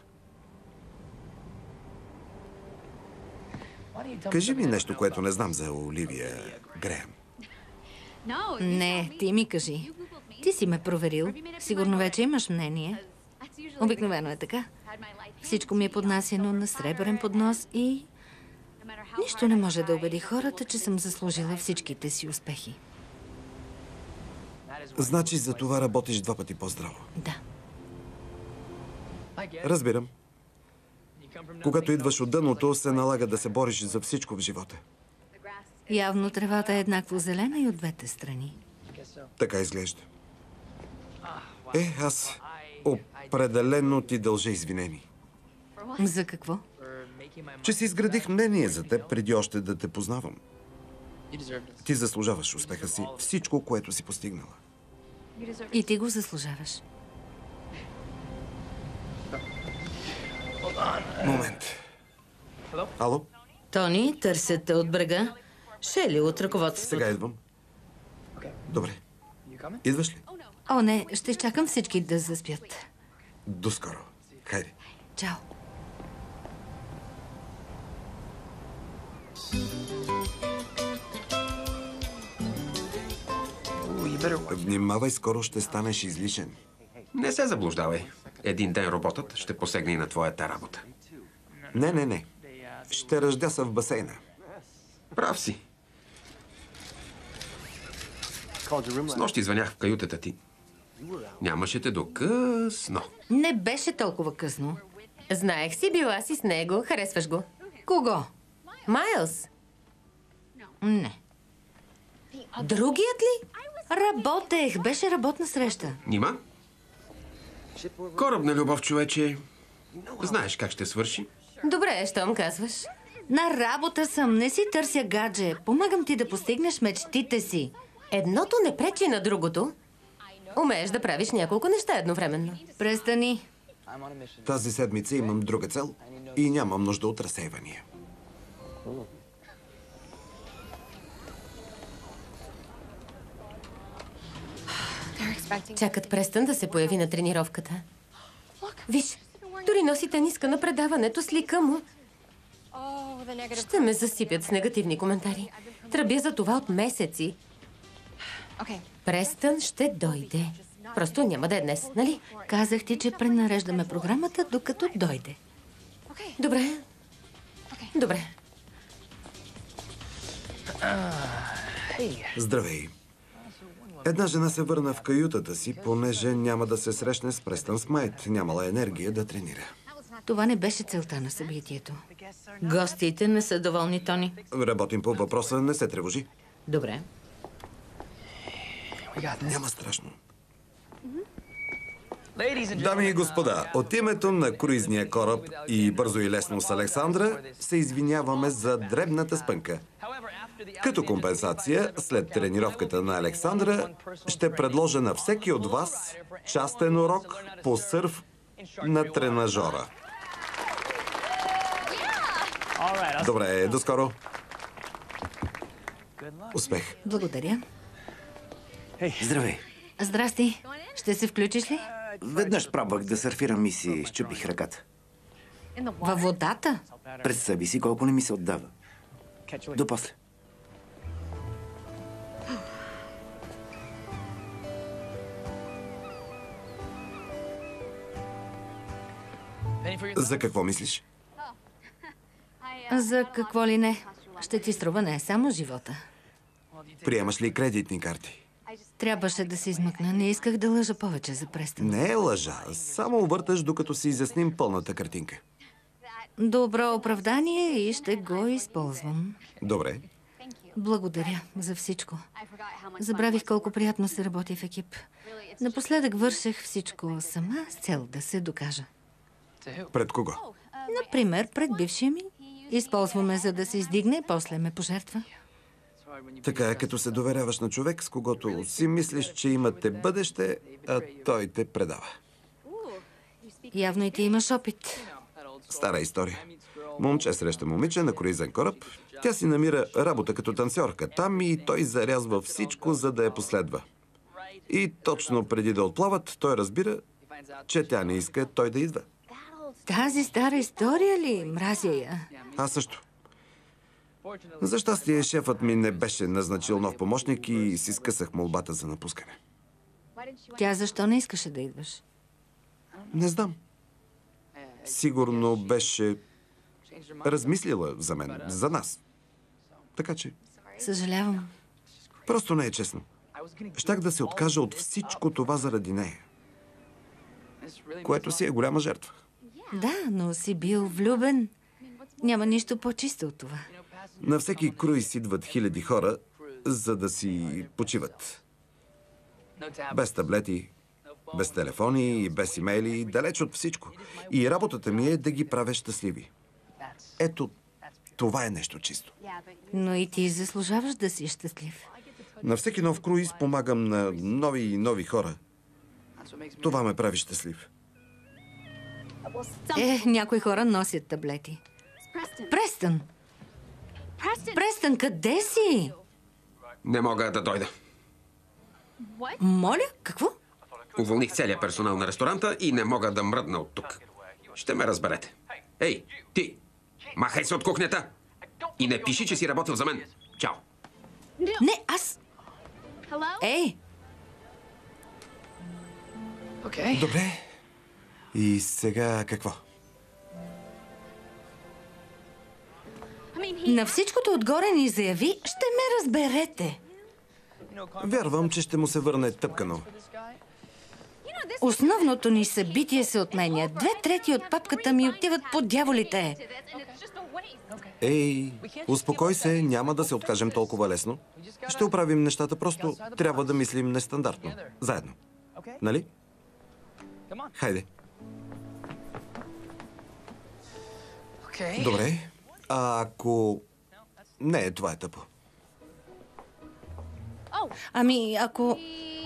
[SPEAKER 1] Кажи ми нещо, което не знам за Оливия Греъм.
[SPEAKER 2] Не, ти ми кажи. Ти си ме проверил. Сигурно вече имаш мнение. Обикновено е така. Всичко ми е поднасяно на сребърен поднос и нищо не може да убеди хората, че съм заслужила всичките си успехи.
[SPEAKER 1] Значи за това работиш два пъти по-здраво.
[SPEAKER 2] Да.
[SPEAKER 1] Разбирам. Когато идваш от дъното, се налага да се бориш за всичко в живота.
[SPEAKER 2] Явно тревата е еднакво зелена и от двете страни.
[SPEAKER 1] Така изглежда. Е, аз определено ти дължа извинение.
[SPEAKER 2] За какво?
[SPEAKER 1] Че си изградих мнение за теб преди още да те познавам. Ти заслужаваш успеха си, всичко, което си постигнала.
[SPEAKER 2] И ти го заслужаваш.
[SPEAKER 1] Момент. Ало?
[SPEAKER 5] Тони, търсят те от брега. Шели от ръководството.
[SPEAKER 1] Сега идвам. Добре. Идваш ли?
[SPEAKER 2] О, не, ще чакам всички да заспят.
[SPEAKER 1] До скоро. Хайде.
[SPEAKER 2] Чао.
[SPEAKER 1] Внимавай, скоро ще станеш излишен.
[SPEAKER 6] Не се заблуждавай. Един ден роботът ще посегне и на твоята работа.
[SPEAKER 1] Не, не, не. Ще ръждяса в басейна.
[SPEAKER 6] Прав си. С нощи звънях в каютата ти. Нямаше те до късно.
[SPEAKER 2] Не беше толкова късно.
[SPEAKER 3] Знаех си, била си с него. Харесваш го.
[SPEAKER 2] Кого?
[SPEAKER 3] Майлз.
[SPEAKER 2] Не.
[SPEAKER 3] Другият ли?
[SPEAKER 2] Работех. Беше работна среща.
[SPEAKER 6] Нима? Корабна любов, човече. Знаеш как ще свърши?
[SPEAKER 3] Добре, щом казваш.
[SPEAKER 2] На работа съм. Не си търся гадже. Помагам ти да постигнеш мечтите си.
[SPEAKER 3] Едното не пречи на другото. Умееш да правиш няколко неща едновременно.
[SPEAKER 2] Престани.
[SPEAKER 1] Тази седмица имам друга цел и нямам нужда от разсейвания.
[SPEAKER 3] Чакат Престън да се появи на тренировката. Виж, дори Дори носи тениска на предаването с лика му. Ще ме засипят с негативни коментари. Тръбя за това от месеци. Престън ще дойде. Просто няма да е днес, нали?
[SPEAKER 2] Казах ти, че пренареждаме програмата, докато дойде.
[SPEAKER 3] Добре. Добре.
[SPEAKER 1] Здравей. Една жена се върна в каютата си, понеже няма да се срещне с Престън Смайт. Нямала енергия да тренира.
[SPEAKER 2] Това не беше целта на събитието.
[SPEAKER 5] Гостите не са доволни, Тони.
[SPEAKER 1] Работим по въпроса, не се тревожи.
[SPEAKER 5] Добре.
[SPEAKER 1] Няма страшно. Дами и господа, от името на круизния кораб и бързо и лесно с Александра се извиняваме за дребната спънка. Като компенсация, след тренировката на Александра, ще предложа на всеки от вас частен урок по сърф на тренажора. Добре, до скоро. Успех.
[SPEAKER 2] Благодаря.
[SPEAKER 4] Здравей.
[SPEAKER 2] Здрасти. Ще се включиш ли?
[SPEAKER 4] Веднъж пробвах да сърфирам и си щупих ръката.
[SPEAKER 2] Във водата?
[SPEAKER 4] Представи си колко не ми се отдава. До после.
[SPEAKER 1] За какво мислиш?
[SPEAKER 2] За какво ли не? Ще ти струва не само живота.
[SPEAKER 1] Приемаш ли кредитни карти?
[SPEAKER 2] Трябваше да се измъкна. Не исках да лъжа повече за Престън.
[SPEAKER 1] Не е лъжа. Само обърташ, докато си изясним пълната картинка.
[SPEAKER 2] Добро оправдание и ще го използвам.
[SPEAKER 1] Добре.
[SPEAKER 2] Благодаря за всичко. Забравих колко приятно се работи в екип. Напоследък вършех всичко сама с цел да се докажа.
[SPEAKER 1] Пред кого?
[SPEAKER 2] Например, пред бившия ми. Използваме, за да се издигне, после ме пожертва.
[SPEAKER 1] Така е, като се доверяваш на човек, с когото си мислиш, че имате бъдеще, а той те предава.
[SPEAKER 2] Явно и ти имаш опит.
[SPEAKER 1] Стара история. Момче среща момиче на круизен кораб. Тя си намира работа като танцорка там и той зарязва всичко, за да я последва. И точно преди да отплават, той разбира, че тя не иска той да идва.
[SPEAKER 2] Тази стара история ли? Мразя я.
[SPEAKER 1] Аз също. За щастие, шефът ми не беше назначил нов помощник и си скъсах молбата за напускане.
[SPEAKER 2] Тя защо не искаше да идваш?
[SPEAKER 1] Не знам. Сигурно беше размислила за мен, за нас. Така че,
[SPEAKER 2] Съжалявам.
[SPEAKER 1] просто не е честно. Щях да се откажа от всичко това заради нея, което си е голяма жертва.
[SPEAKER 2] Да, но си бил влюбен. Няма нищо по-чисто от това.
[SPEAKER 1] На всеки круиз идват хиляди хора, за да си почиват. Без таблети, без телефони и без имейли, далеч от всичко. И работата ми е да ги правя щастливи. Ето, това е нещо чисто.
[SPEAKER 2] Но и ти заслужаваш да си щастлив.
[SPEAKER 1] На всеки нов круиз помагам на нови и нови хора. Това ме прави щастлив.
[SPEAKER 2] Е, някои хора носят таблети. Престън! Престън, къде си?
[SPEAKER 6] Не мога да дойда.
[SPEAKER 2] Моля, какво?
[SPEAKER 6] Уволних целия персонал на ресторанта и не мога да мръдна от тук. Ще ме разберете. Ей, ти! Махай се от кухнята! И не пиши, че си работил за мен. Чао!
[SPEAKER 2] Не, аз... Ей!
[SPEAKER 1] Добре. И сега какво?
[SPEAKER 2] На всичкото отгоре ни заяви, ще ме разберете.
[SPEAKER 1] Вярвам, че ще му се върне тъпкано.
[SPEAKER 2] Основното ни събитие се отменя. Две трети от папката ми отиват по дяволите.
[SPEAKER 1] Ей, успокой се, няма да се откажем толкова лесно. Ще оправим нещата, просто трябва да мислим нестандартно. Заедно. Нали? Хайде. Добре. А ако... Не, това е тъпо.
[SPEAKER 2] Ами, ако...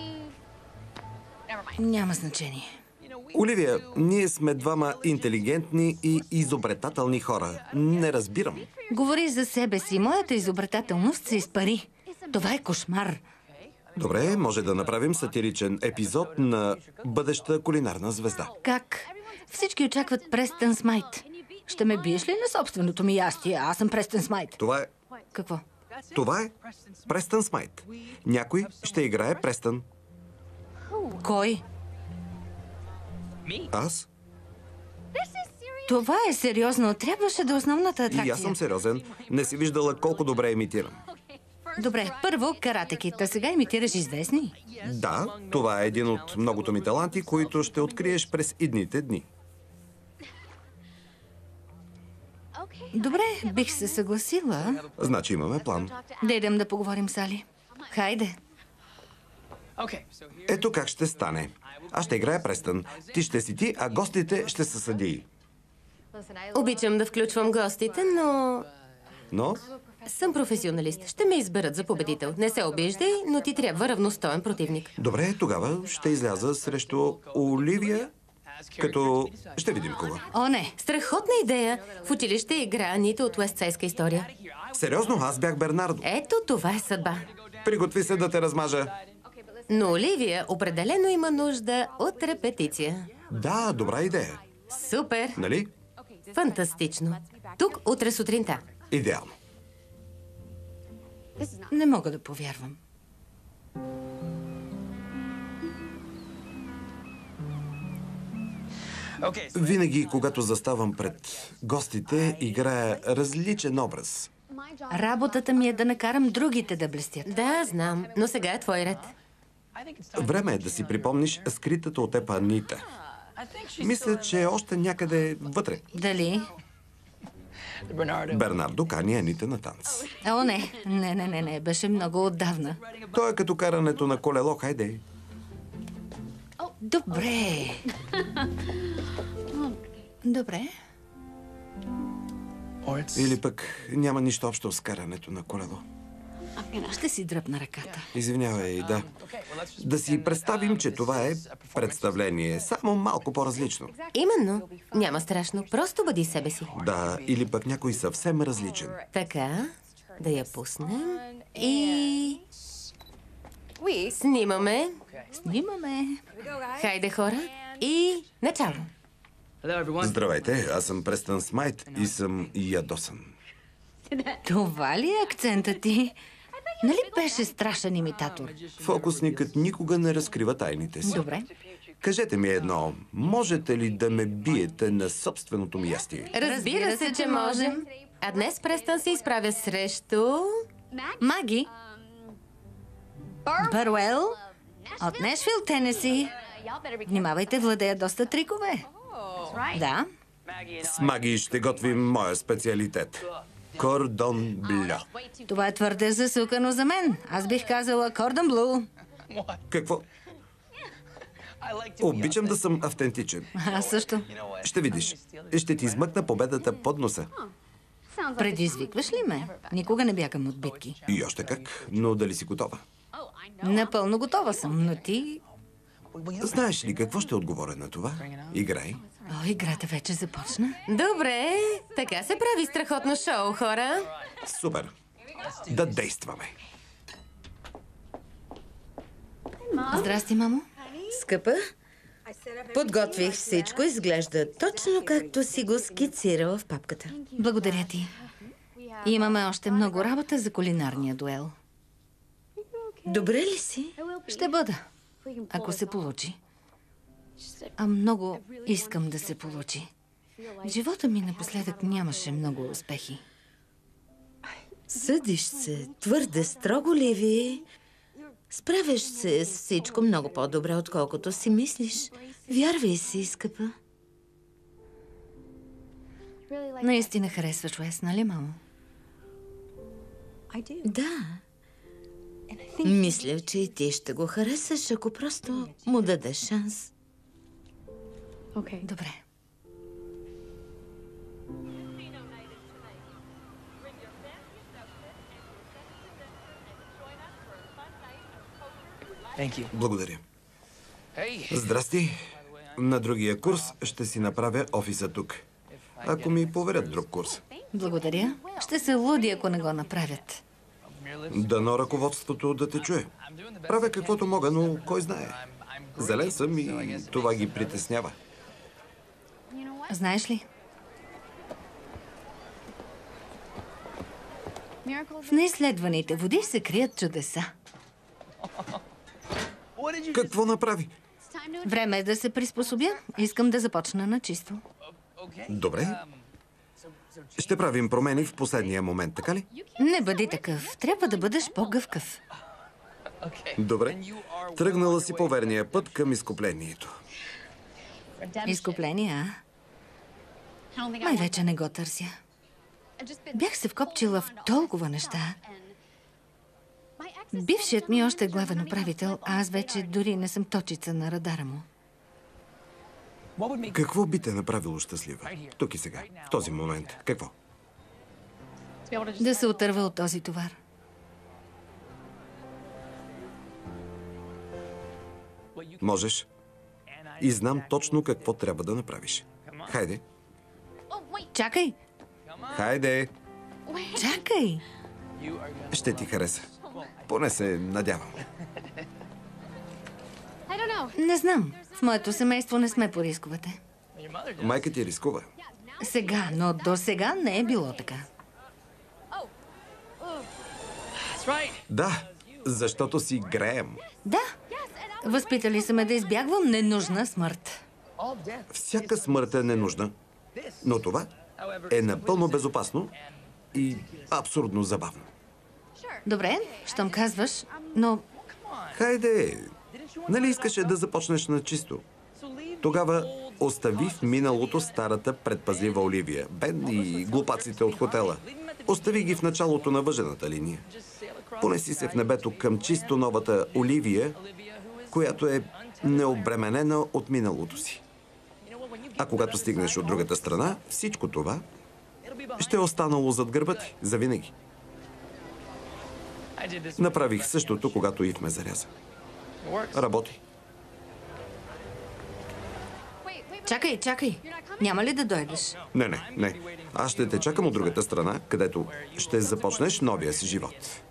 [SPEAKER 2] Няма значение.
[SPEAKER 1] Оливия, ние сме двама интелигентни и изобретателни хора. Не разбирам.
[SPEAKER 2] Говори за себе си. Моята изобретателност се изпари. Това е кошмар.
[SPEAKER 1] Добре, може да направим сатиричен епизод на бъдеща кулинарна звезда.
[SPEAKER 2] Как? Всички очакват Престън Смайт. Ще ме биеш ли на собственото ми ястие? Аз съм Престън Смайт.
[SPEAKER 1] Това е...
[SPEAKER 2] Какво?
[SPEAKER 1] Това е Престън Смайт. Някой ще играе Престън.
[SPEAKER 2] Кой?
[SPEAKER 1] Аз?
[SPEAKER 2] Това е сериозно. Трябваше да е основната атракция.
[SPEAKER 1] И аз съм сериозен. Не си виждала колко добре имитирам.
[SPEAKER 2] Добре, първо каратекит, а сега имитираш известни.
[SPEAKER 1] Да, това е един от многото ми таланти, които ще откриеш през идните дни.
[SPEAKER 2] Добре, бих се съгласила.
[SPEAKER 1] Значи имаме план.
[SPEAKER 2] Да идем да поговорим с Али. Хайде.
[SPEAKER 1] Ето как ще стане. Аз ще играя Престън. Ти ще си ти, а гостите ще са съдии.
[SPEAKER 3] Обичам да включвам гостите, но
[SPEAKER 1] Но
[SPEAKER 3] съм професионалист. Ще ме изберат за победител. Не се обиждай, но ти трябва равностоен противник.
[SPEAKER 1] добре, тогава ще изляза срещу Оливия, като ще видим кога.
[SPEAKER 2] О, не.
[SPEAKER 3] Страхотна идея. В училище игра Анита от уестсайдска история.
[SPEAKER 1] Сериозно, аз бях Бернардо.
[SPEAKER 3] Ето, това е съдба.
[SPEAKER 1] Приготви се да те размажа.
[SPEAKER 3] Но Оливия определено има нужда от репетиция.
[SPEAKER 1] Да, добра идея.
[SPEAKER 3] Супер!
[SPEAKER 1] Нали?
[SPEAKER 3] Фантастично. Тук утре сутринта.
[SPEAKER 1] Идеално.
[SPEAKER 2] Не мога да повярвам.
[SPEAKER 1] Винаги, когато заставам пред гостите, играя различен образ.
[SPEAKER 2] Работата ми е да накарам другите да блестят.
[SPEAKER 3] Да, знам, но сега е твой ред.
[SPEAKER 1] Време е да си припомниш скритата от теб Анита. Мисля, че е още някъде вътре.
[SPEAKER 2] Дали?
[SPEAKER 1] Бернардо кани Анита на танц.
[SPEAKER 2] О, не. Не, не, не, не. Беше много отдавна.
[SPEAKER 1] То е като карането на колело, хайде.
[SPEAKER 2] Добре. Добре.
[SPEAKER 1] Или пък няма нищо общо с карането на колело.
[SPEAKER 2] Ще си дръпна ръката.
[SPEAKER 1] Извинявай, да. Да си представим, че това е представление, само малко по-различно.
[SPEAKER 3] Именно. Няма страшно. Просто бъди себе си.
[SPEAKER 1] Да, или пък някой съвсем различен.
[SPEAKER 3] Така, да я пуснем и... Снимаме.
[SPEAKER 2] Снимаме.
[SPEAKER 3] Хайде, хора. И начало.
[SPEAKER 1] Здравейте, аз съм Престън Смайт и съм ядосан.
[SPEAKER 2] Това ли е акцентът ти? Нали беше страшен имитатор?
[SPEAKER 1] Фокусникът никога не разкрива тайните си.
[SPEAKER 2] Добре.
[SPEAKER 1] Кажете ми едно, можете ли да ме биете на собственото ми ястие?
[SPEAKER 3] Разбира се, че можем. А днес Престън се изправя срещу...
[SPEAKER 2] Маги. Бъруел. От Нешвил, Тенеси. Внимавайте, владея доста трикове. Да.
[SPEAKER 1] С Маги ще готвим моя специалитет. Кордон блю.
[SPEAKER 2] Това е твърде засукано за мен. Аз бих казала кордон блу.
[SPEAKER 1] Какво? Обичам да съм автентичен.
[SPEAKER 2] Аз също.
[SPEAKER 1] Ще видиш. Ще ти измъкна победата под носа.
[SPEAKER 2] Предизвикваш ли ме? Никога не бягам от битки.
[SPEAKER 1] И още как, но дали си готова?
[SPEAKER 2] Напълно готова съм, но ти...
[SPEAKER 1] Знаеш ли какво ще отговоря на това? Играй.
[SPEAKER 2] О, играта вече започна.
[SPEAKER 3] Добре, така се прави страхотно шоу, хора.
[SPEAKER 1] Супер. Да действаме.
[SPEAKER 2] Здрасти, мамо.
[SPEAKER 5] Скъпа, подготвих всичко. Изглежда точно както си го скицирала в папката.
[SPEAKER 2] Благодаря ти. Имаме още много работа за кулинарния дуел.
[SPEAKER 5] Добре ли си?
[SPEAKER 2] Ще бъда, ако се получи. А много искам да се получи. В живота ми напоследък нямаше много успехи.
[SPEAKER 5] Съдиш се твърде строго, Ливи. Справяш се с всичко много по-добре, отколкото си мислиш. Вярвай си, скъпа.
[SPEAKER 2] Наистина харесваш Уес, нали, мамо?
[SPEAKER 5] Да. Мисля, че и ти ще го харесаш, ако просто му дадеш шанс.
[SPEAKER 2] Добре.
[SPEAKER 1] Благодаря. Здрасти. На другия курс ще си направя офиса тук. Ако ми поверят друг курс.
[SPEAKER 2] Благодаря. Ще се луди, ако не го направят.
[SPEAKER 1] Дано ръководството да те чуе. Правя каквото мога, но кой знае. Зелен съм и това ги притеснява.
[SPEAKER 2] Знаеш ли? В неизследваните води се крият чудеса.
[SPEAKER 1] Какво направи?
[SPEAKER 2] Време е да се приспособя. Искам да започна на чисто.
[SPEAKER 1] Добре. Ще правим промени в последния момент, така ли?
[SPEAKER 2] Не бъди такъв. Трябва да бъдеш по-гъвкав.
[SPEAKER 1] Добре. Тръгнала си по верния път към изкуплението.
[SPEAKER 2] Изкупление, а? Май вече не го търся. Бях се вкопчила в толкова неща. Бившият ми още е главен управител, а аз вече дори не съм точица на радара му.
[SPEAKER 1] Какво би те направило щастлива? Тук и сега, в този момент. Какво?
[SPEAKER 2] Да се отърва от този товар.
[SPEAKER 1] Можеш. И знам точно какво трябва да направиш. Хайде.
[SPEAKER 2] Чакай!
[SPEAKER 1] Хайде.
[SPEAKER 2] Чакай!
[SPEAKER 1] Ще ти хареса. Поне се надявам.
[SPEAKER 2] Не знам. В моето семейство не сме по рисковете.
[SPEAKER 1] Майка ти рискува.
[SPEAKER 2] Сега, но до сега не е било така.
[SPEAKER 1] Да, защото си греем.
[SPEAKER 2] Да. Възпитали са ме да избягвам ненужна смърт.
[SPEAKER 1] Всяка смърт е ненужна. Но това е напълно безопасно и абсурдно забавно.
[SPEAKER 2] Добре, щом казваш, но
[SPEAKER 1] Хайде, нали искаше да започнеш на чисто? Тогава остави в миналото старата предпазлива Оливия, Бен и глупаците от хотела. Остави ги в началото на въжената линия. Понеси се в небето към чисто новата Оливия, която е необременена от миналото си. А когато стигнеш от другата страна, всичко това ще е останало зад гърба ти, завинаги. Направих същото, когато Ив ме заряза. Работи.
[SPEAKER 2] чакай, чакай. Няма ли да дойдеш?
[SPEAKER 1] Не, не, не. Аз ще те чакам от другата страна, където ще започнеш новия си живот.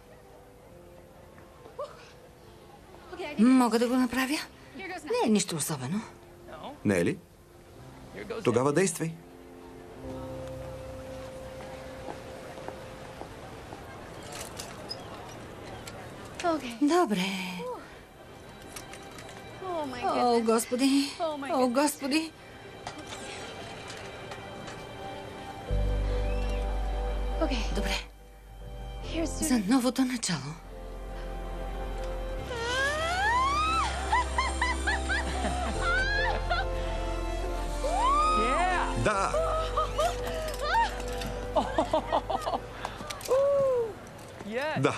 [SPEAKER 2] Мога да го направя? Не е нищо особено.
[SPEAKER 1] Не е ли? Тогава действай.
[SPEAKER 2] Добре. О, Господи! О, Господи! Добре. За новото начало.
[SPEAKER 1] Да! Да.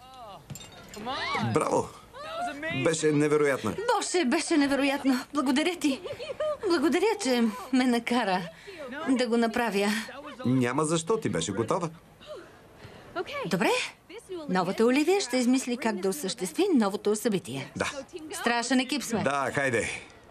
[SPEAKER 1] Браво! Беше невероятно.
[SPEAKER 2] Боше, беше невероятно. Благодаря ти. Благодаря, че ме накара да го направя.
[SPEAKER 1] Няма защо, ти беше готова.
[SPEAKER 2] Добре. Новата Оливия ще измисли как да осъществи новото събитие.
[SPEAKER 1] Да.
[SPEAKER 2] Страшен екип сме.
[SPEAKER 1] Да, хайде.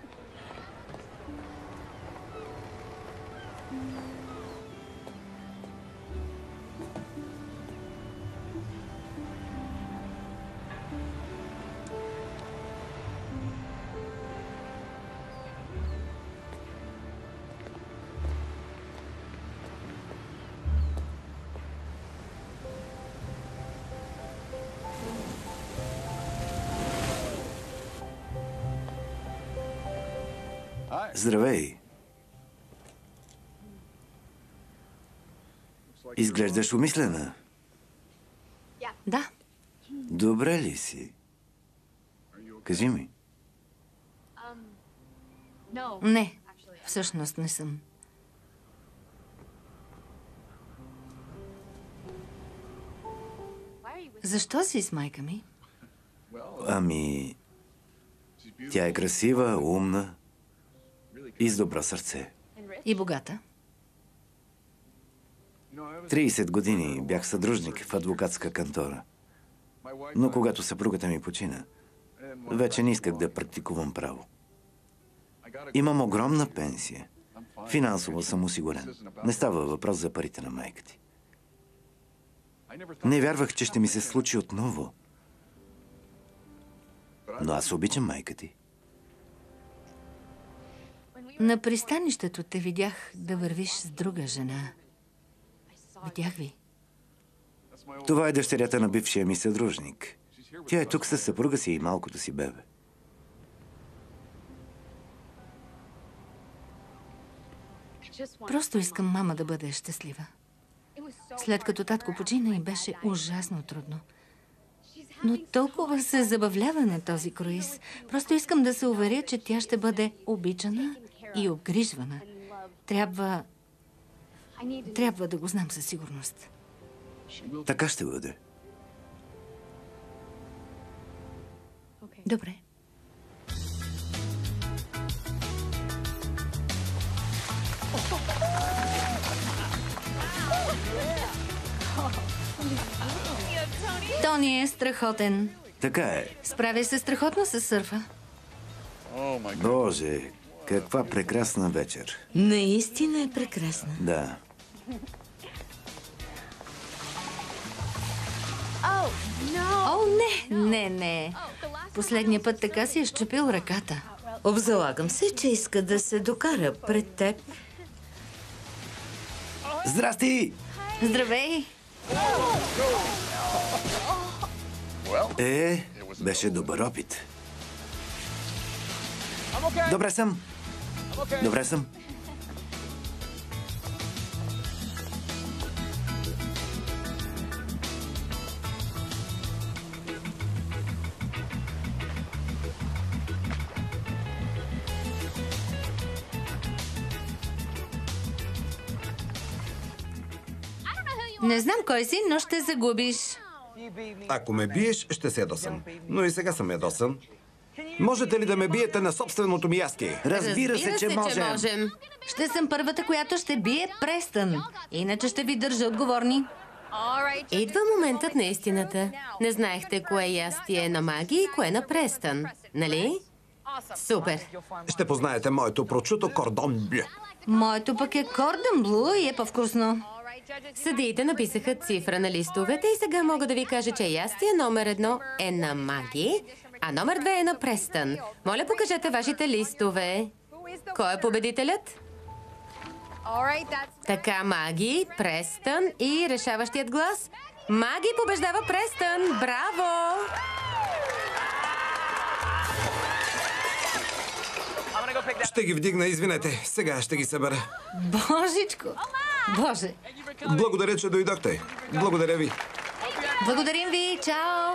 [SPEAKER 4] Здравей. Изглеждаш умислена.
[SPEAKER 2] Да.
[SPEAKER 4] Добре ли си? Кажи ми.
[SPEAKER 2] Не, всъщност не съм. Защо си с майка ми?
[SPEAKER 4] Ами... Тя е красива, умна и с добро сърце.
[SPEAKER 2] И богата.
[SPEAKER 4] трийсет години бях съдружник в адвокатска кантора. Но когато съпругата ми почина, вече не исках да практикувам право. Имам огромна пенсия. Финансово съм осигурен. Не става въпрос за парите на майка ти. Не вярвах, че ще ми се случи отново. Но аз обичам майка ти.
[SPEAKER 2] На пристанището те видях да вървиш с друга жена. Видях ви.
[SPEAKER 4] Това е дъщерята на бившия ми съдружник. Тя е тук със съпруга си и малкото си бебе.
[SPEAKER 2] Просто искам мама да бъде щастлива. След като татко почина и беше ужасно трудно. Но толкова се забавлява на този круиз. Просто искам да се уверя, че тя ще бъде обичана и обгрижвана. Трябва... Трябва да го знам със сигурност.
[SPEAKER 4] Така ще бъде.
[SPEAKER 2] Добре. Тони е страхотен.
[SPEAKER 4] Така е.
[SPEAKER 2] Справя се страхотно с сърфа.
[SPEAKER 4] Боже, каква прекрасна вечер.
[SPEAKER 5] Наистина е прекрасна.
[SPEAKER 4] Да.
[SPEAKER 2] О, не, не, не. Последния път така си е щупил ръката.
[SPEAKER 5] Обзалагам се, че иска да се докара пред теб.
[SPEAKER 4] Здрасти!
[SPEAKER 2] Здравей!
[SPEAKER 4] Е, беше добър опит. Добре съм. Добре съм.
[SPEAKER 2] Не знам кой си, но ще загубиш.
[SPEAKER 1] Ако ме биеш, ще се ядосам. Но и сега съм ядосан. Можете ли да ме биете на собственото ми ястие?
[SPEAKER 4] Разбира се, че можем.
[SPEAKER 3] можем.
[SPEAKER 2] Ще съм първата, която ще бие Престън. Иначе ще ви държа отговорни.
[SPEAKER 3] Идва моментът на истината. Не знаехте кое ястие е на Маги и кое на Престън, нали? Супер.
[SPEAKER 1] Ще познаете моето прочуто кордон блю.
[SPEAKER 2] Моето пък е Кордон Блу и е по-вкусно.
[SPEAKER 3] Съдиите написаха цифра на листовете и сега мога да ви кажа, че ястие номер едно е на Маги, а номер две е на Престън. Моля, покажете вашите листове. Кой е победителят? Така, Маги, Престън и решаващият глас. Маги побеждава Престън! Браво!
[SPEAKER 1] Ще ги вдигна, извинете. Сега ще ги събера.
[SPEAKER 2] Божичко! Боже!
[SPEAKER 1] Благодаря, че дойдохте. Благодаря ви.
[SPEAKER 2] Благодарим ви! Чао!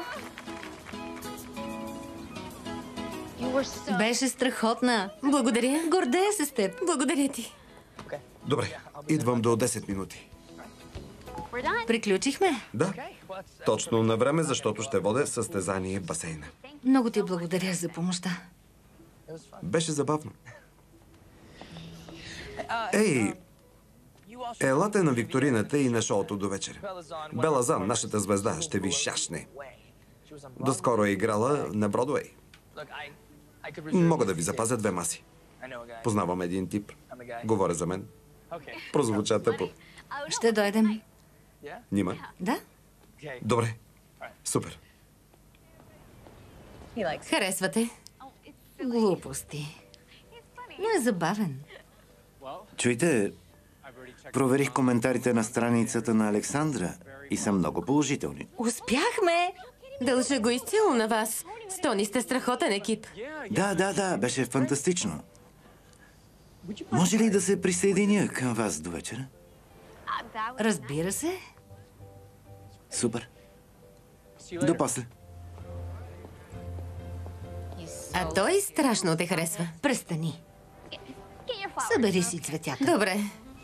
[SPEAKER 2] Беше страхотна.
[SPEAKER 3] Благодаря.
[SPEAKER 2] Гордея се с теб.
[SPEAKER 3] Благодаря ти.
[SPEAKER 1] Добре, идвам до десет минути.
[SPEAKER 2] Приключихме.
[SPEAKER 1] Да, точно на време, защото ще водя състезание в басейна.
[SPEAKER 2] Много ти благодаря за помощта.
[SPEAKER 1] Беше забавно. Ей, елате на викторината и на шоуто до вечер. Бела Зан, нашата звезда, ще ви шашне. Доскоро е играла на Бродуей. Мога да ви запазя две маси. Познавам един тип. Говоря за мен. Прозвуча тъпо.
[SPEAKER 2] Ще дойдем.
[SPEAKER 1] Нима?
[SPEAKER 2] Да?
[SPEAKER 1] Добре. Супер.
[SPEAKER 3] Харесвате?
[SPEAKER 2] Глупости. Но е забавен.
[SPEAKER 4] Чуйте, проверих коментарите на страницата на Александра и са много положителни.
[SPEAKER 2] Успяхме!
[SPEAKER 3] Дължа го изцяло на вас. С Тони сте страхотен екип.
[SPEAKER 4] Да, да, да, беше фантастично. Може ли да се присъединя към вас до вечера?
[SPEAKER 2] Разбира се.
[SPEAKER 4] Супер. До после.
[SPEAKER 3] А той страшно те харесва.
[SPEAKER 2] Престани. Събери си цветята.
[SPEAKER 3] Добре.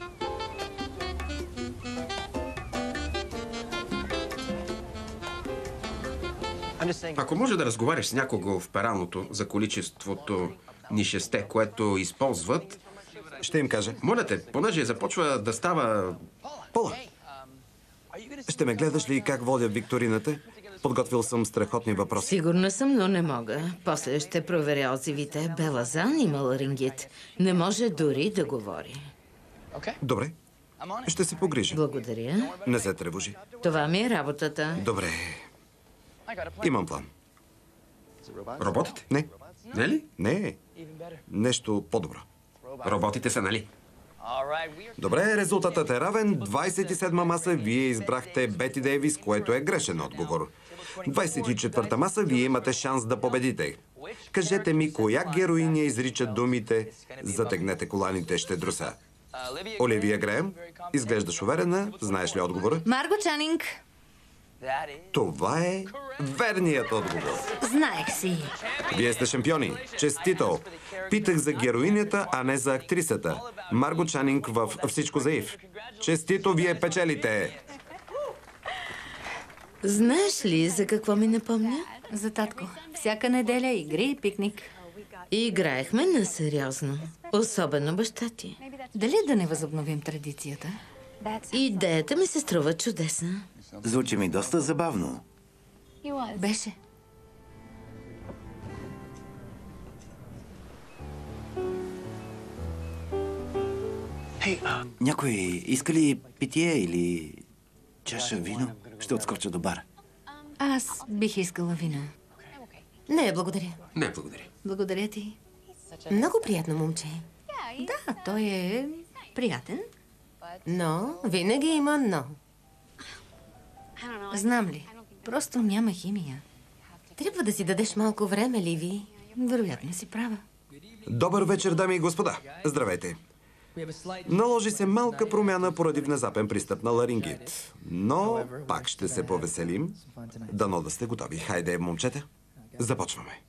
[SPEAKER 6] Ако може да разговаряш с някого в пералното за количеството нишесте, което използват,
[SPEAKER 1] Ще им кажа.
[SPEAKER 6] моля те, понеже започва да става...
[SPEAKER 1] Пола, ще ме гледаш ли как водя викторината? Подготвил съм страхотни въпроси.
[SPEAKER 5] Сигурна съм, но не мога. После ще проверя отзивите. Бела Зан има ларингит. Не може дори да говори.
[SPEAKER 1] Добре. Ще се погрижа.
[SPEAKER 5] Благодаря.
[SPEAKER 1] Не се тревожи.
[SPEAKER 5] Това ми е работата.
[SPEAKER 1] Добре. Имам план.
[SPEAKER 6] Роботите?
[SPEAKER 1] Не,
[SPEAKER 6] Не ли?
[SPEAKER 1] не. Нещо по-добро.
[SPEAKER 6] Роботите са, нали?
[SPEAKER 1] Добре, резултатът е равен. двадесет и седма маса, вие избрахте Бети Дейвис, което е грешен отговор. двадесет и четвърта маса, вие имате шанс да победите. Кажете ми, коя героиня изрича думите "Затегнете коланите, ще друса"? Оливия Греъм, изглеждаш уверена, знаеш ли отговора?
[SPEAKER 2] Марго Чанинг.
[SPEAKER 1] Това е верният отговор.
[SPEAKER 2] Знаех си.
[SPEAKER 1] Вие сте шампиони. Честито! Питах за героинята, а не за актрисата. Марго Чанинг в "Всичко за Ив". Честито, вие печелите!
[SPEAKER 5] Знаеш ли за какво ми напомня?
[SPEAKER 2] За татко. Всяка неделя игри и пикник.
[SPEAKER 5] И играехме на сериозно. Особено баща ти.
[SPEAKER 2] Дали да не възобновим традицията?
[SPEAKER 5] Идеята ми се струва чудесна.
[SPEAKER 4] Звучи ми доста забавно.
[SPEAKER 2] Беше.
[SPEAKER 4] Някой иска ли питие или чаша вино? Ще отскоча до бара.
[SPEAKER 2] Аз бих искала вино.
[SPEAKER 3] Не, благодаря.
[SPEAKER 6] Не, благодаря.
[SPEAKER 2] Благодаря ти.
[SPEAKER 3] Много приятно момче.
[SPEAKER 2] Да, той е приятен.
[SPEAKER 3] Но винаги има но.
[SPEAKER 2] Знам ли, просто няма химия.
[SPEAKER 3] Трябва да си дадеш малко време, Ливи.
[SPEAKER 2] Вероятно си права.
[SPEAKER 1] Добър вечер, дами и господа. Здравейте. Наложи се малка промяна поради внезапен пристъп на ларингит. Но пак ще се повеселим. Дано да сте готови. Хайде, момчета. Започваме.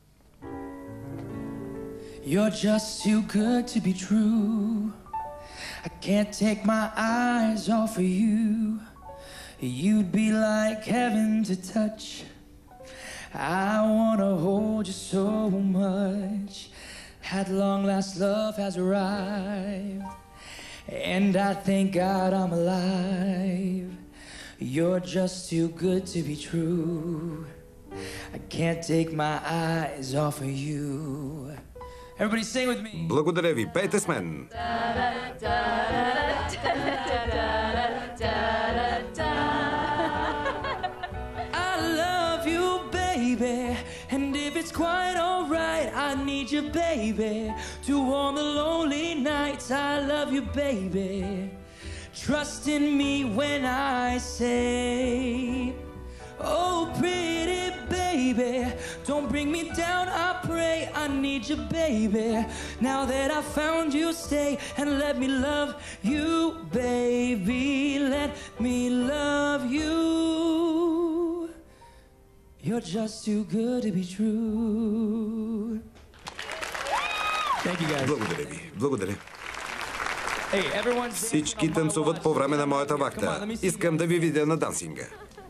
[SPEAKER 7] You're just too good to be true. I can't take my eyes off of you. You'd be like heaven to touch. I wanna hold you so much. At long last, love has arrived, and I thank God I'm alive. You're just too good to be true. I can't take my eyes off of you. Everybody sing with me.
[SPEAKER 1] Благодаря ви. Пейте с мен.
[SPEAKER 7] I love you, baby, and if it's quite alright, I need you, baby, to warm the lonely nights. I love you, baby. Trust in me when I say, oh, pretty baby, don't bring me down, I pray. I need you, baby. Now that I found you, stay and let me love you, baby. Let me love you. You're just too good to be true. Thank you, guys.
[SPEAKER 1] Благодаря ви. Благодаря.
[SPEAKER 7] Hey, everyone.
[SPEAKER 1] Всички танцуват по време на моята вахта. Искам да ви видя на дансинга.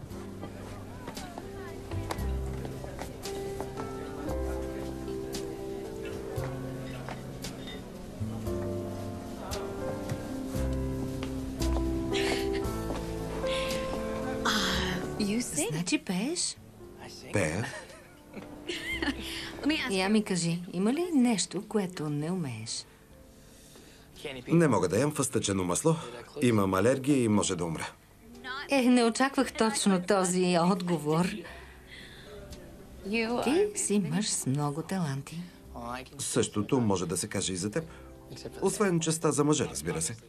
[SPEAKER 2] Значи пееш?
[SPEAKER 1] Пея.
[SPEAKER 2] Я ми кажи, има ли нещо, което не умееш?
[SPEAKER 1] Не мога да ям фъстъчено масло. Имам алергия и може да умра.
[SPEAKER 2] Е, не очаквах точно този отговор. Ти си мъж с много таланти.
[SPEAKER 1] Същото може да се каже и за теб. Освен честа за мъжа, разбира се.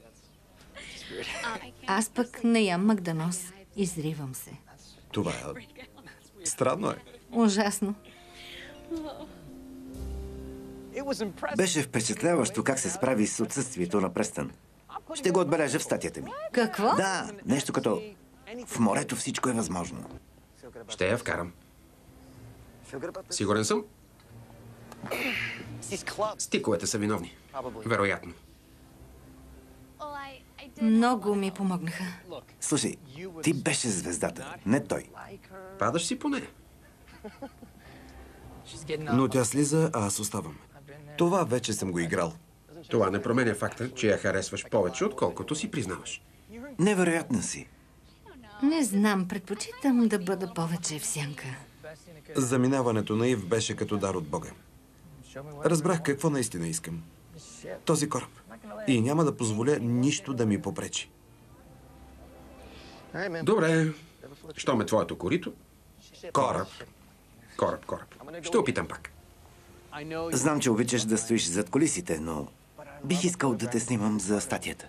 [SPEAKER 2] Аз пък не ям магданос. Изривам се.
[SPEAKER 1] Това е... Странно е.
[SPEAKER 2] Ужасно.
[SPEAKER 4] Беше впечатляващо как се справи с отсъствието на Престън. Ще го отбележа в статията ми.
[SPEAKER 2] Какво?
[SPEAKER 4] Да, нещо като в морето всичко е възможно.
[SPEAKER 6] Ще я вкарам. Сигурен съм. Стиковете са виновни. Вероятно.
[SPEAKER 2] Много ми помогнаха.
[SPEAKER 4] Слушай, ти беше звездата, не той.
[SPEAKER 6] Падаш си поне.
[SPEAKER 1] Но тя слиза, а аз оставам. Това вече съм го играл.
[SPEAKER 6] Това не променя факта, че я харесваш повече, отколкото си признаваш.
[SPEAKER 4] Невероятна си.
[SPEAKER 2] Не знам, предпочитам да бъда повече в сянка.
[SPEAKER 1] Заминаването на Ив беше като дар от Бога. Разбрах какво наистина искам. Този кораб. И няма да позволя нищо да ми попречи.
[SPEAKER 6] Добре. Щом е твоето корито?
[SPEAKER 1] Кораб.
[SPEAKER 6] Кораб, кораб. Ще опитам пак.
[SPEAKER 4] Знам, че обичаш да стоиш зад колисите, но Бих искал да те снимам за статията.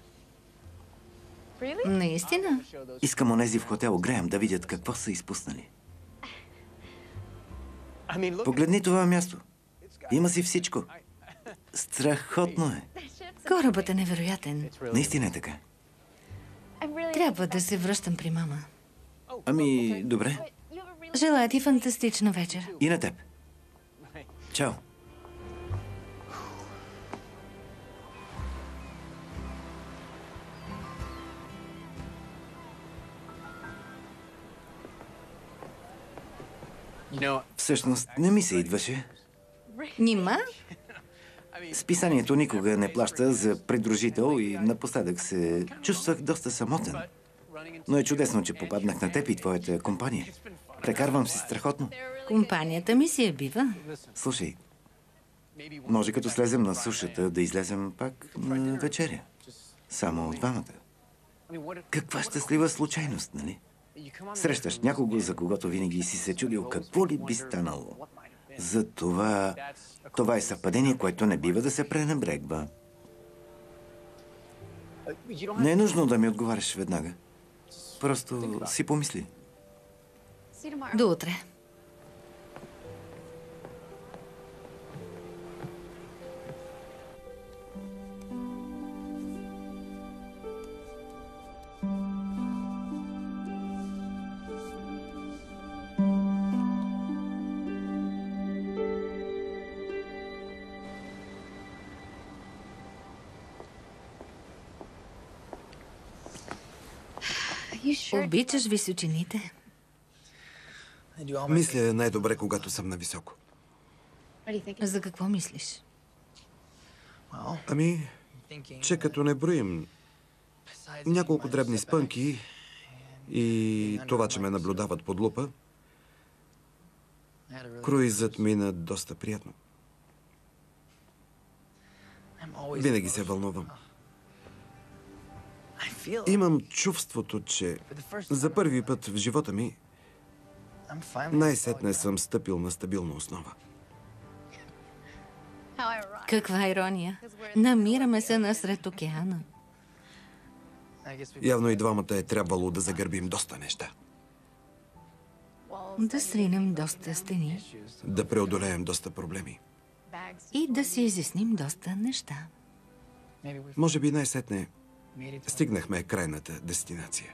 [SPEAKER 2] Наистина?
[SPEAKER 4] Искам онези в хотел Греъм да видят какво са изпуснали. Погледни това място. Има си всичко. Страхотно е.
[SPEAKER 2] Корабът е невероятен.
[SPEAKER 4] Наистина е така.
[SPEAKER 2] Трябва да се връщам при мама.
[SPEAKER 4] Ами, добре.
[SPEAKER 2] Желая ти фантастична вечер.
[SPEAKER 4] И на теб. Чао. Всъщност, не ми се идваше.
[SPEAKER 2] Нима?
[SPEAKER 4] Списанието никога не плаща за придружител и напоследък се чувствах доста самотен. Но е чудесно, че попаднах на теб и твоята компания. Прекарвам си страхотно.
[SPEAKER 2] Компанията ми си я бива.
[SPEAKER 4] Слушай, може като слезем на сушата да излезем пак на вечеря. Само двамата. Каква щастлива случайност, нали? Срещаш някого, за когото винаги си се чудил какво ли би станало. За това... Това е съвпадение, което не бива да се пренебрегва. Не е нужно да ми отговаряш веднага. Просто си помисли.
[SPEAKER 2] До утре. Обичаш височините?
[SPEAKER 1] Мисля най-добре, когато съм нависоко.
[SPEAKER 2] За какво мислиш?
[SPEAKER 1] Ами, че като не броим няколко дребни спънки и това, че ме наблюдават под лупа, круизът мина доста приятно. Винаги се вълнувам. Имам чувството, че за първи път в живота ми най-сетне съм стъпил на стабилна основа.
[SPEAKER 2] Каква ирония. Намираме се насред океана.
[SPEAKER 1] Явно и двамата е трябвало да загърбим доста неща.
[SPEAKER 2] Да сринем доста стени.
[SPEAKER 1] Да преодолеем доста проблеми.
[SPEAKER 2] И да си изясним доста неща.
[SPEAKER 1] Може би най-сетне стигнахме крайната дестинация.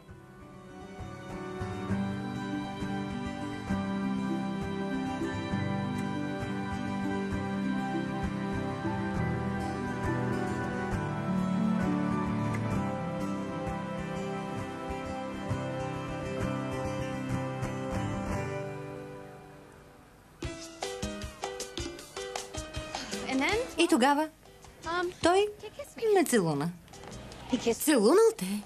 [SPEAKER 2] И тогава той ме целуна.
[SPEAKER 3] Целунал те?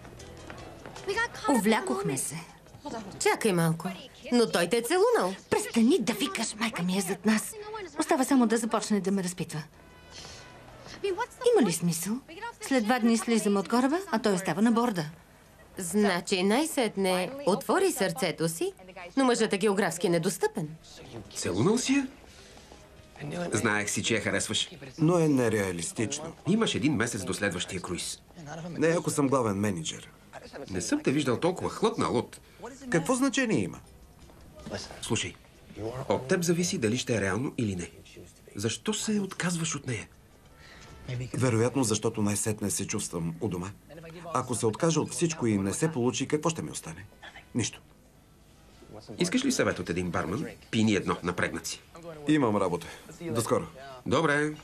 [SPEAKER 2] Увлякохме се.
[SPEAKER 3] Чакай малко. Но той те е целунал.
[SPEAKER 2] Престани да викаш, майка ми е зад нас. Остава само да започне да ме разпитва. Има ли смисъл? След два дни слизам от кораба, а той остава на борда.
[SPEAKER 3] Значи най-сетне отвори сърцето си, но мъжът е географски недостъпен.
[SPEAKER 6] Целунал си я? Знаех си, че я харесваш.
[SPEAKER 1] Но е нереалистично.
[SPEAKER 6] Имаш един месец до следващия круиз.
[SPEAKER 1] Не, ако съм главен менеджер.
[SPEAKER 6] Не съм те виждал толкова хлътна луд.
[SPEAKER 1] Какво значение има?
[SPEAKER 6] Слушай, от теб зависи дали ще е реално или не. Защо се отказваш от нея?
[SPEAKER 1] Вероятно, защото най-сетне се чувствам у дома. Ако се откажа от всичко и не се получи, какво ще ми остане? Нищо.
[SPEAKER 6] Искаш ли съвет от един барман? Пини едно, напрегнат си.
[SPEAKER 1] Имам работа. До скоро.
[SPEAKER 6] Добре.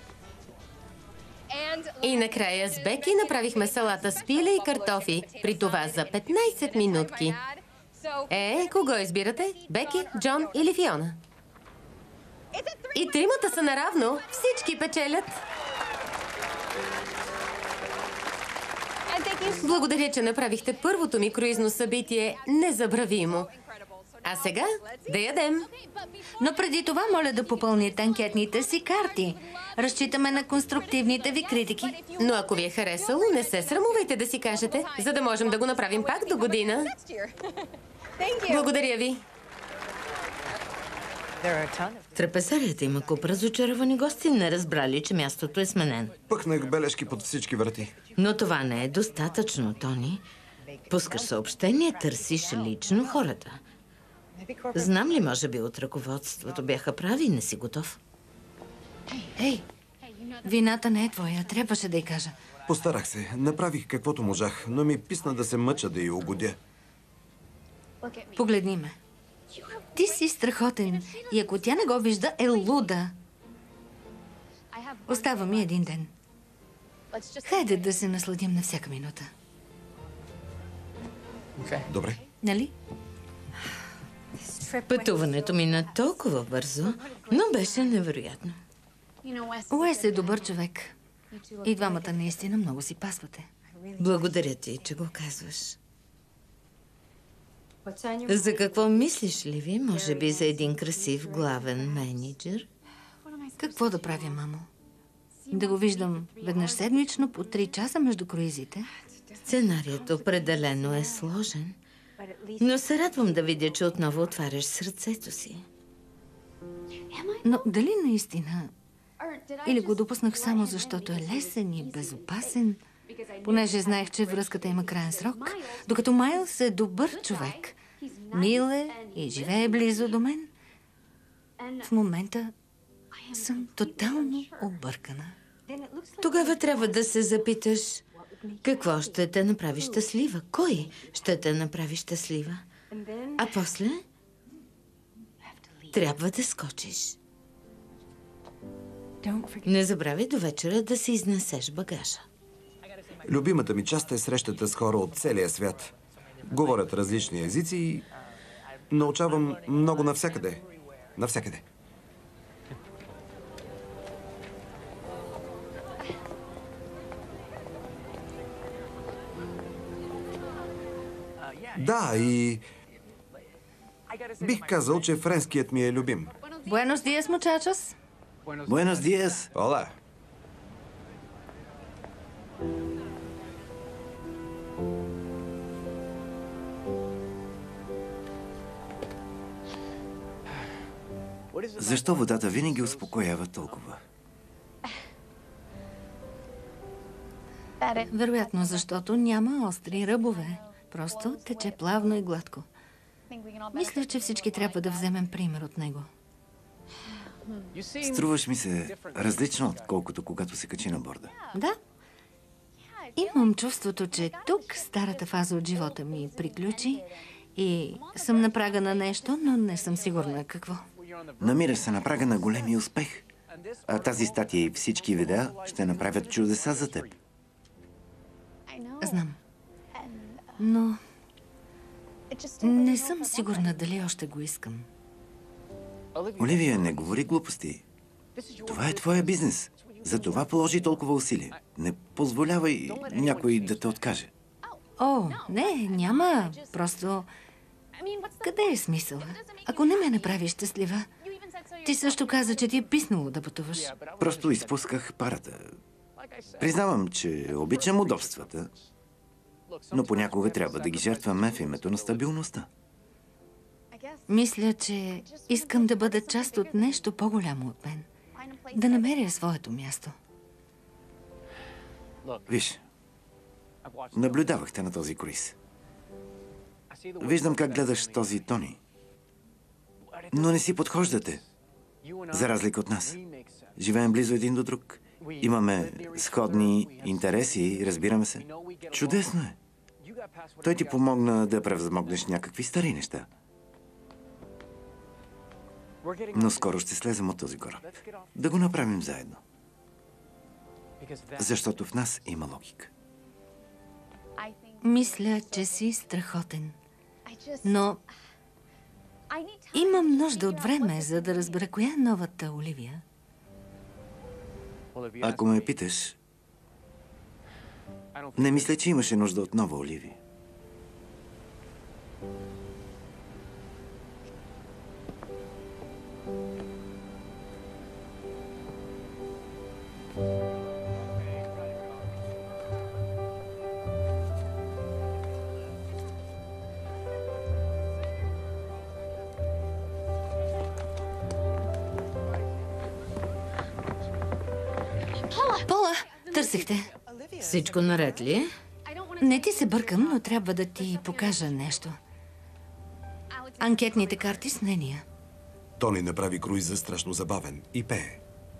[SPEAKER 3] И накрая с Беки направихме салата с пиле и картофи. При това за петнайсет минутки. Е, кого избирате? Беки, Джон или Фиона? И тримата са наравно. Всички печелят. Благодаря, че направихте първото ми круизно събитие незабравимо. А сега да ядем.
[SPEAKER 2] Но преди това моля да попълните анкетните си карти. Разчитаме на конструктивните ви критики.
[SPEAKER 3] Но ако ви е харесало, не се срамувайте да си кажете, за да можем да го направим пак до година. Благодаря ви.
[SPEAKER 5] В трапезарията има куп разочаровани гости, не разбрали, че мястото е сменено.
[SPEAKER 1] Пъхнах бележки под всички врати.
[SPEAKER 5] Но това не е достатъчно, Тони. Пускаш съобщение, търсиш лично хората. Знам ли, може би от ръководството бяха прави и не си готов?
[SPEAKER 2] Ей, вината не е твоя, трябваше да й кажа.
[SPEAKER 1] Постарах се, направих каквото можах, но ми писна да се мъча да й угодя.
[SPEAKER 2] Погледни ме. Ти си страхотен и ако тя не го вижда, е луда. Остава ми един ден. Хайде да се насладим на всяка минута.
[SPEAKER 1] Добре.
[SPEAKER 2] Нали?
[SPEAKER 5] Пътуването мина толкова бързо, но беше невероятно.
[SPEAKER 2] Уес е добър човек. И двамата наистина много си пасвате.
[SPEAKER 5] Благодаря ти, че го казваш. За какво мислиш, Ливи? Може би за един красив главен менеджер?
[SPEAKER 2] Какво да правя, мамо? Да го виждам веднъж седмично по три часа между круизите?
[SPEAKER 5] Сценарият определено е сложен, но се радвам да видя, че отново отваряш сърцето си.
[SPEAKER 2] Но дали наистина? Или го допуснах само защото е лесен и безопасен, понеже знаех, че връзката има краен срок, докато Майлс е добър човек. Мил е и живее близо до мен. В момента съм тотално объркана.
[SPEAKER 5] Тогава трябва да се запиташ, какво ще те направи щастлива? Кой ще те направи щастлива? А после трябва да скочиш. Не забравяй до вечера да си изнесеш багажа.
[SPEAKER 1] Любимата ми част е срещата с хора от целия свят. Говорят различни езици и научавам много навсякъде. Навсякъде. Да, и бих казал, че френският ми е любим.
[SPEAKER 2] Буенос диас, мучачос.
[SPEAKER 4] Буенос диас.
[SPEAKER 1] Ола.
[SPEAKER 4] Защо водата винаги успокоява толкова?
[SPEAKER 2] Вероятно, защото няма остри ръбове. Просто тече плавно и гладко. Мисля, че всички трябва да вземем пример от него.
[SPEAKER 4] Струваш ми се различно, отколкото когато се качи на борда.
[SPEAKER 2] Да. Имам чувството, че тук старата фаза от живота ми приключи и съм на прага на нещо, но не съм сигурна какво.
[SPEAKER 4] Намираш се на прага на големи успех. А тази статия и всички видеа ще направят чудеса за теб.
[SPEAKER 2] Знам. Но не съм сигурна дали още го искам.
[SPEAKER 4] Оливия, не говори глупости. Това е твоя бизнес. За това положи толкова усилие. Не позволявай някой да те откаже.
[SPEAKER 2] О, не, няма. Просто... Къде е смисъл? Ако не ме направи щастлива, ти също каза, че ти е писнало да пътуваш.
[SPEAKER 4] Просто изпусках парата. Признавам, че обичам удобствата, но понякога трябва да ги жертваме в името на стабилността.
[SPEAKER 2] Мисля, че искам да бъда част от нещо по-голямо от мен. Да намеря своето място.
[SPEAKER 4] Виж, наблюдавах те на този круиз. Виждам как гледаш този Тони. Но не си подхождате. За разлика от нас. Живеем близо един до друг. Имаме сходни интереси, разбираме се. Чудесно е. Той ти помогна да превъзмогнеш някакви стари неща. Но скоро ще слезем от този кораб. Да го направим заедно. Защото в нас има логика.
[SPEAKER 2] Мисля, че си страхотен. Но имам нужда от време, за да разбера коя е новата Оливия.
[SPEAKER 4] Ако ме питаш, не мисля, че имаше нужда от нова Оливия.
[SPEAKER 2] Пола, търсихте.
[SPEAKER 5] Всичко наред ли е?
[SPEAKER 2] Не ти се бъркам, но трябва да ти покажа нещо. Анкетните карти с мнения.
[SPEAKER 1] Тони направи круиза страшно забавен и пее.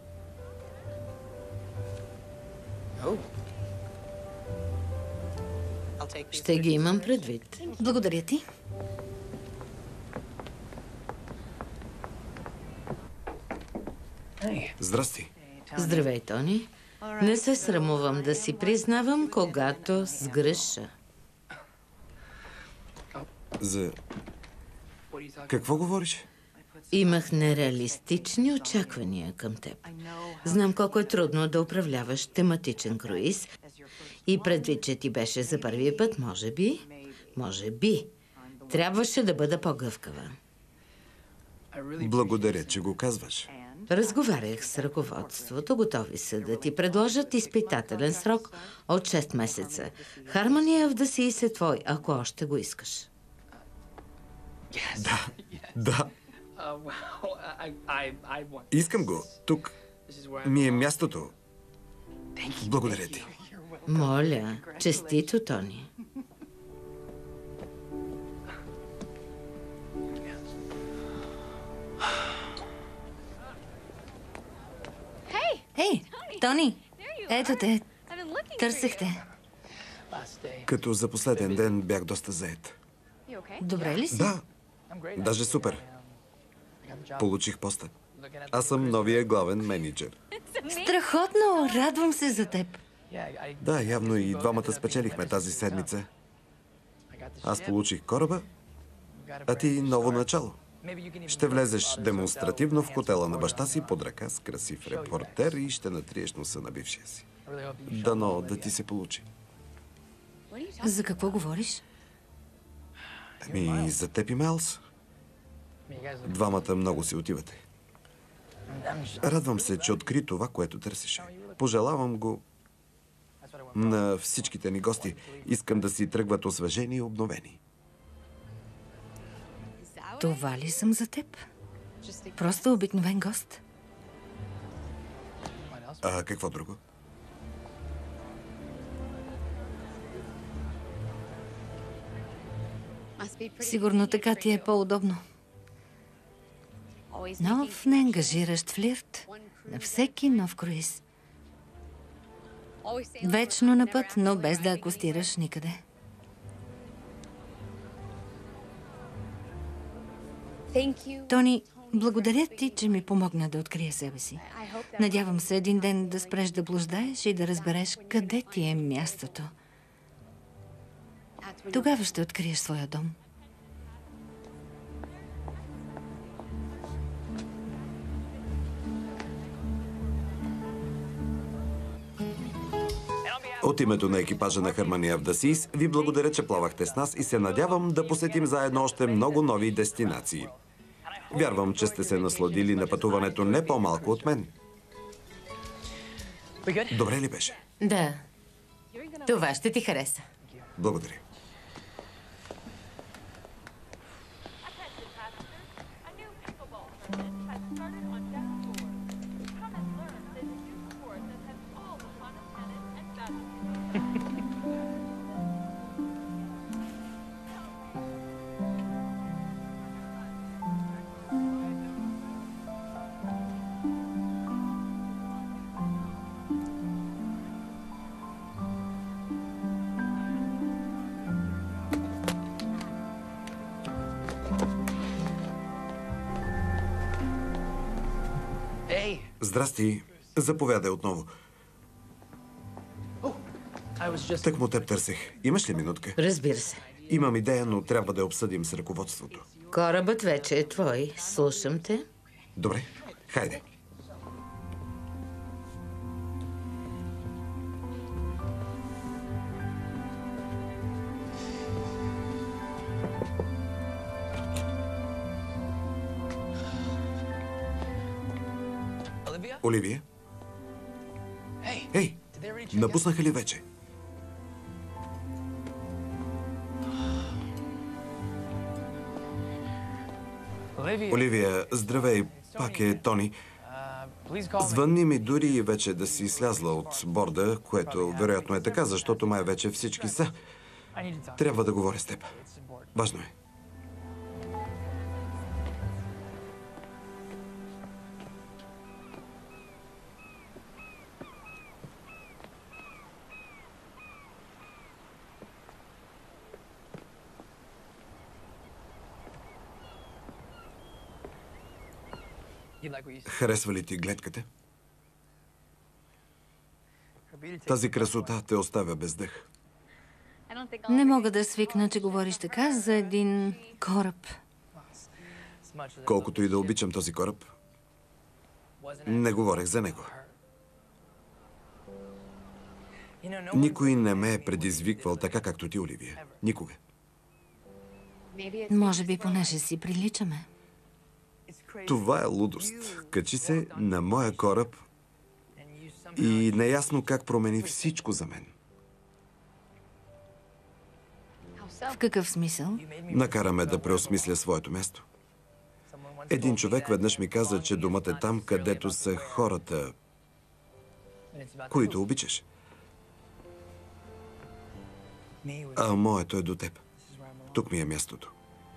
[SPEAKER 5] Ще ги имам предвид.
[SPEAKER 2] Благодаря ти.
[SPEAKER 1] Здрасти.
[SPEAKER 5] Здравей, Тони. Не се срамувам да си признавам, когато сгреша.
[SPEAKER 1] За... Какво говориш?
[SPEAKER 5] Имах нереалистични очаквания към теб. Знам колко е трудно да управляваш тематичен круиз и предвид, че ти беше за първи път, може би, може би, трябваше да бъда по-гъвкава.
[SPEAKER 1] Благодаря, че го казваш.
[SPEAKER 5] Разговарях с ръководството, готови са да ти предложат изпитателен срок от шест месеца. Harmony of the Seas е твой, ако още го искаш.
[SPEAKER 1] Да, да. Искам го. Тук ми е мястото. Благодаря ти.
[SPEAKER 5] Моля, честито, Тони.
[SPEAKER 2] Ей, Тони, ето те. Търсехте.
[SPEAKER 1] Като за последен ден бях доста заед.
[SPEAKER 2] Добре ли си?
[SPEAKER 1] Да, даже супер. Получих поста. Аз съм новия главен мениджър.
[SPEAKER 2] Страхотно! Радвам се за теб.
[SPEAKER 1] Да, явно и двамата спечелихме тази седмица. Аз получих кораба, а ти ново начало. Ще влезеш демонстративно в хотела на баща си под ръка с красив репортер и ще натриеш носа на бившия си. Дано да ти се получи.
[SPEAKER 2] За какво говориш?
[SPEAKER 1] Ами, за теб и Майлс. Двамата много си отивате. Радвам се, че откри това, което търсеше. Пожелавам го на всичките ни гости. Искам да си тръгват освежени и обновени.
[SPEAKER 2] Това ли съм за теб? Просто обикновен гост.
[SPEAKER 1] А какво друго?
[SPEAKER 2] Сигурно така ти е по-удобно. Нов, неангажиращ флирт на всеки нов круиз. Вечно на път, но без да акостираш никъде. Тони, благодаря ти, че ми помогна да открия себе си. Надявам се един ден да спреш да блуждаеш и да разбереш къде ти е мястото. Тогава ще откриеш своя дом.
[SPEAKER 1] От името на екипажа на Harmony of the Seas ви благодаря, че плавахте с нас и се надявам да посетим заедно още много нови дестинации. Вярвам, че сте се насладили на пътуването не по-малко от мен. Добре ли беше?
[SPEAKER 3] Да. Това ще ти хареса.
[SPEAKER 1] Благодаря. Здрасти. Заповядай отново. Так му теб търсех. Имаш ли минутка?
[SPEAKER 5] Разбира се.
[SPEAKER 1] Имам идея, но трябва да я обсъдим с ръководството.
[SPEAKER 5] Корабът вече е твой. Слушам те.
[SPEAKER 1] Добре, хайде. Оливия? Ей, напуснаха ли вече? Оливия, здравей, пак е Тони. Звънни ми дори и вече да си слязла от борда, което вероятно е така, защото май вече всички са. Трябва да говоря с теб. Важно е. Харесва ли ти гледката? Тази красота те оставя без дъх.
[SPEAKER 2] Не мога да свикна, че говориш така за един кораб.
[SPEAKER 1] Колкото и да обичам този кораб, не говорех за него. Никой не ме е предизвиквал така, както ти, Оливия. Никога.
[SPEAKER 2] Може би, понеже си приличаме.
[SPEAKER 1] Това е лудост. Качи се на моя кораб и неясно как промени всичко за мен.
[SPEAKER 2] В какъв смисъл?
[SPEAKER 1] Накараме да преосмисля своето място. Един човек веднъж ми каза, че домът е там, където са хората, които обичаш. А моето е до теб. Тук ми е мястото.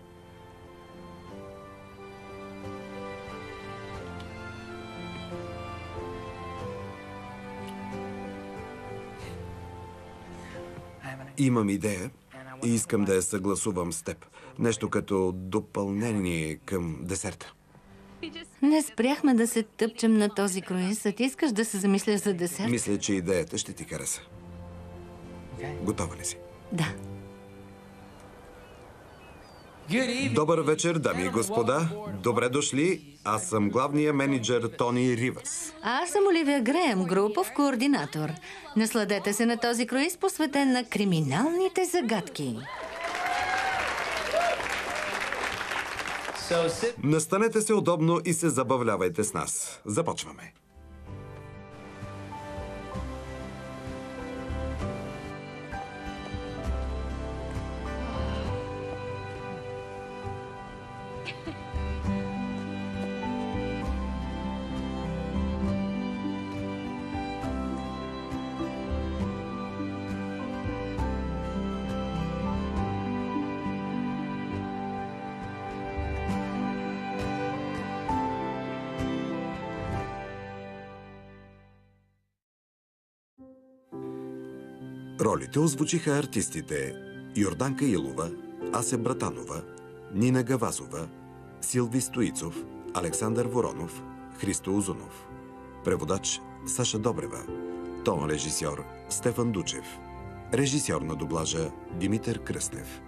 [SPEAKER 1] Имам идея и искам да я съгласувам с теб. Нещо като допълнение към десерта.
[SPEAKER 2] Не спряхме да се тъпчем на този круиз, а ти искаш да се замисля за десерт?
[SPEAKER 1] Мисля, че идеята ще ти хареса. Готова ли си?
[SPEAKER 2] Да.
[SPEAKER 1] Добър вечер, дами и господа. Добре дошли. Аз съм главният менеджер Тони Ривас.
[SPEAKER 2] А аз съм Оливия Греем, групов координатор. Насладете се на този круиз, посветен на криминалните загадки.
[SPEAKER 1] Настанете се удобно и се забавлявайте с нас. Започваме. Ролите озвучиха артистите Йорданка Илова, Ася Братанова, Нина Гавазова, Силви Стоицов, Александър Воронов, Христо Узунов. Преводач Саша Добрева. Тон режисьор Стефан Дучев. Режисьор на дублажа Димитър Кръстев.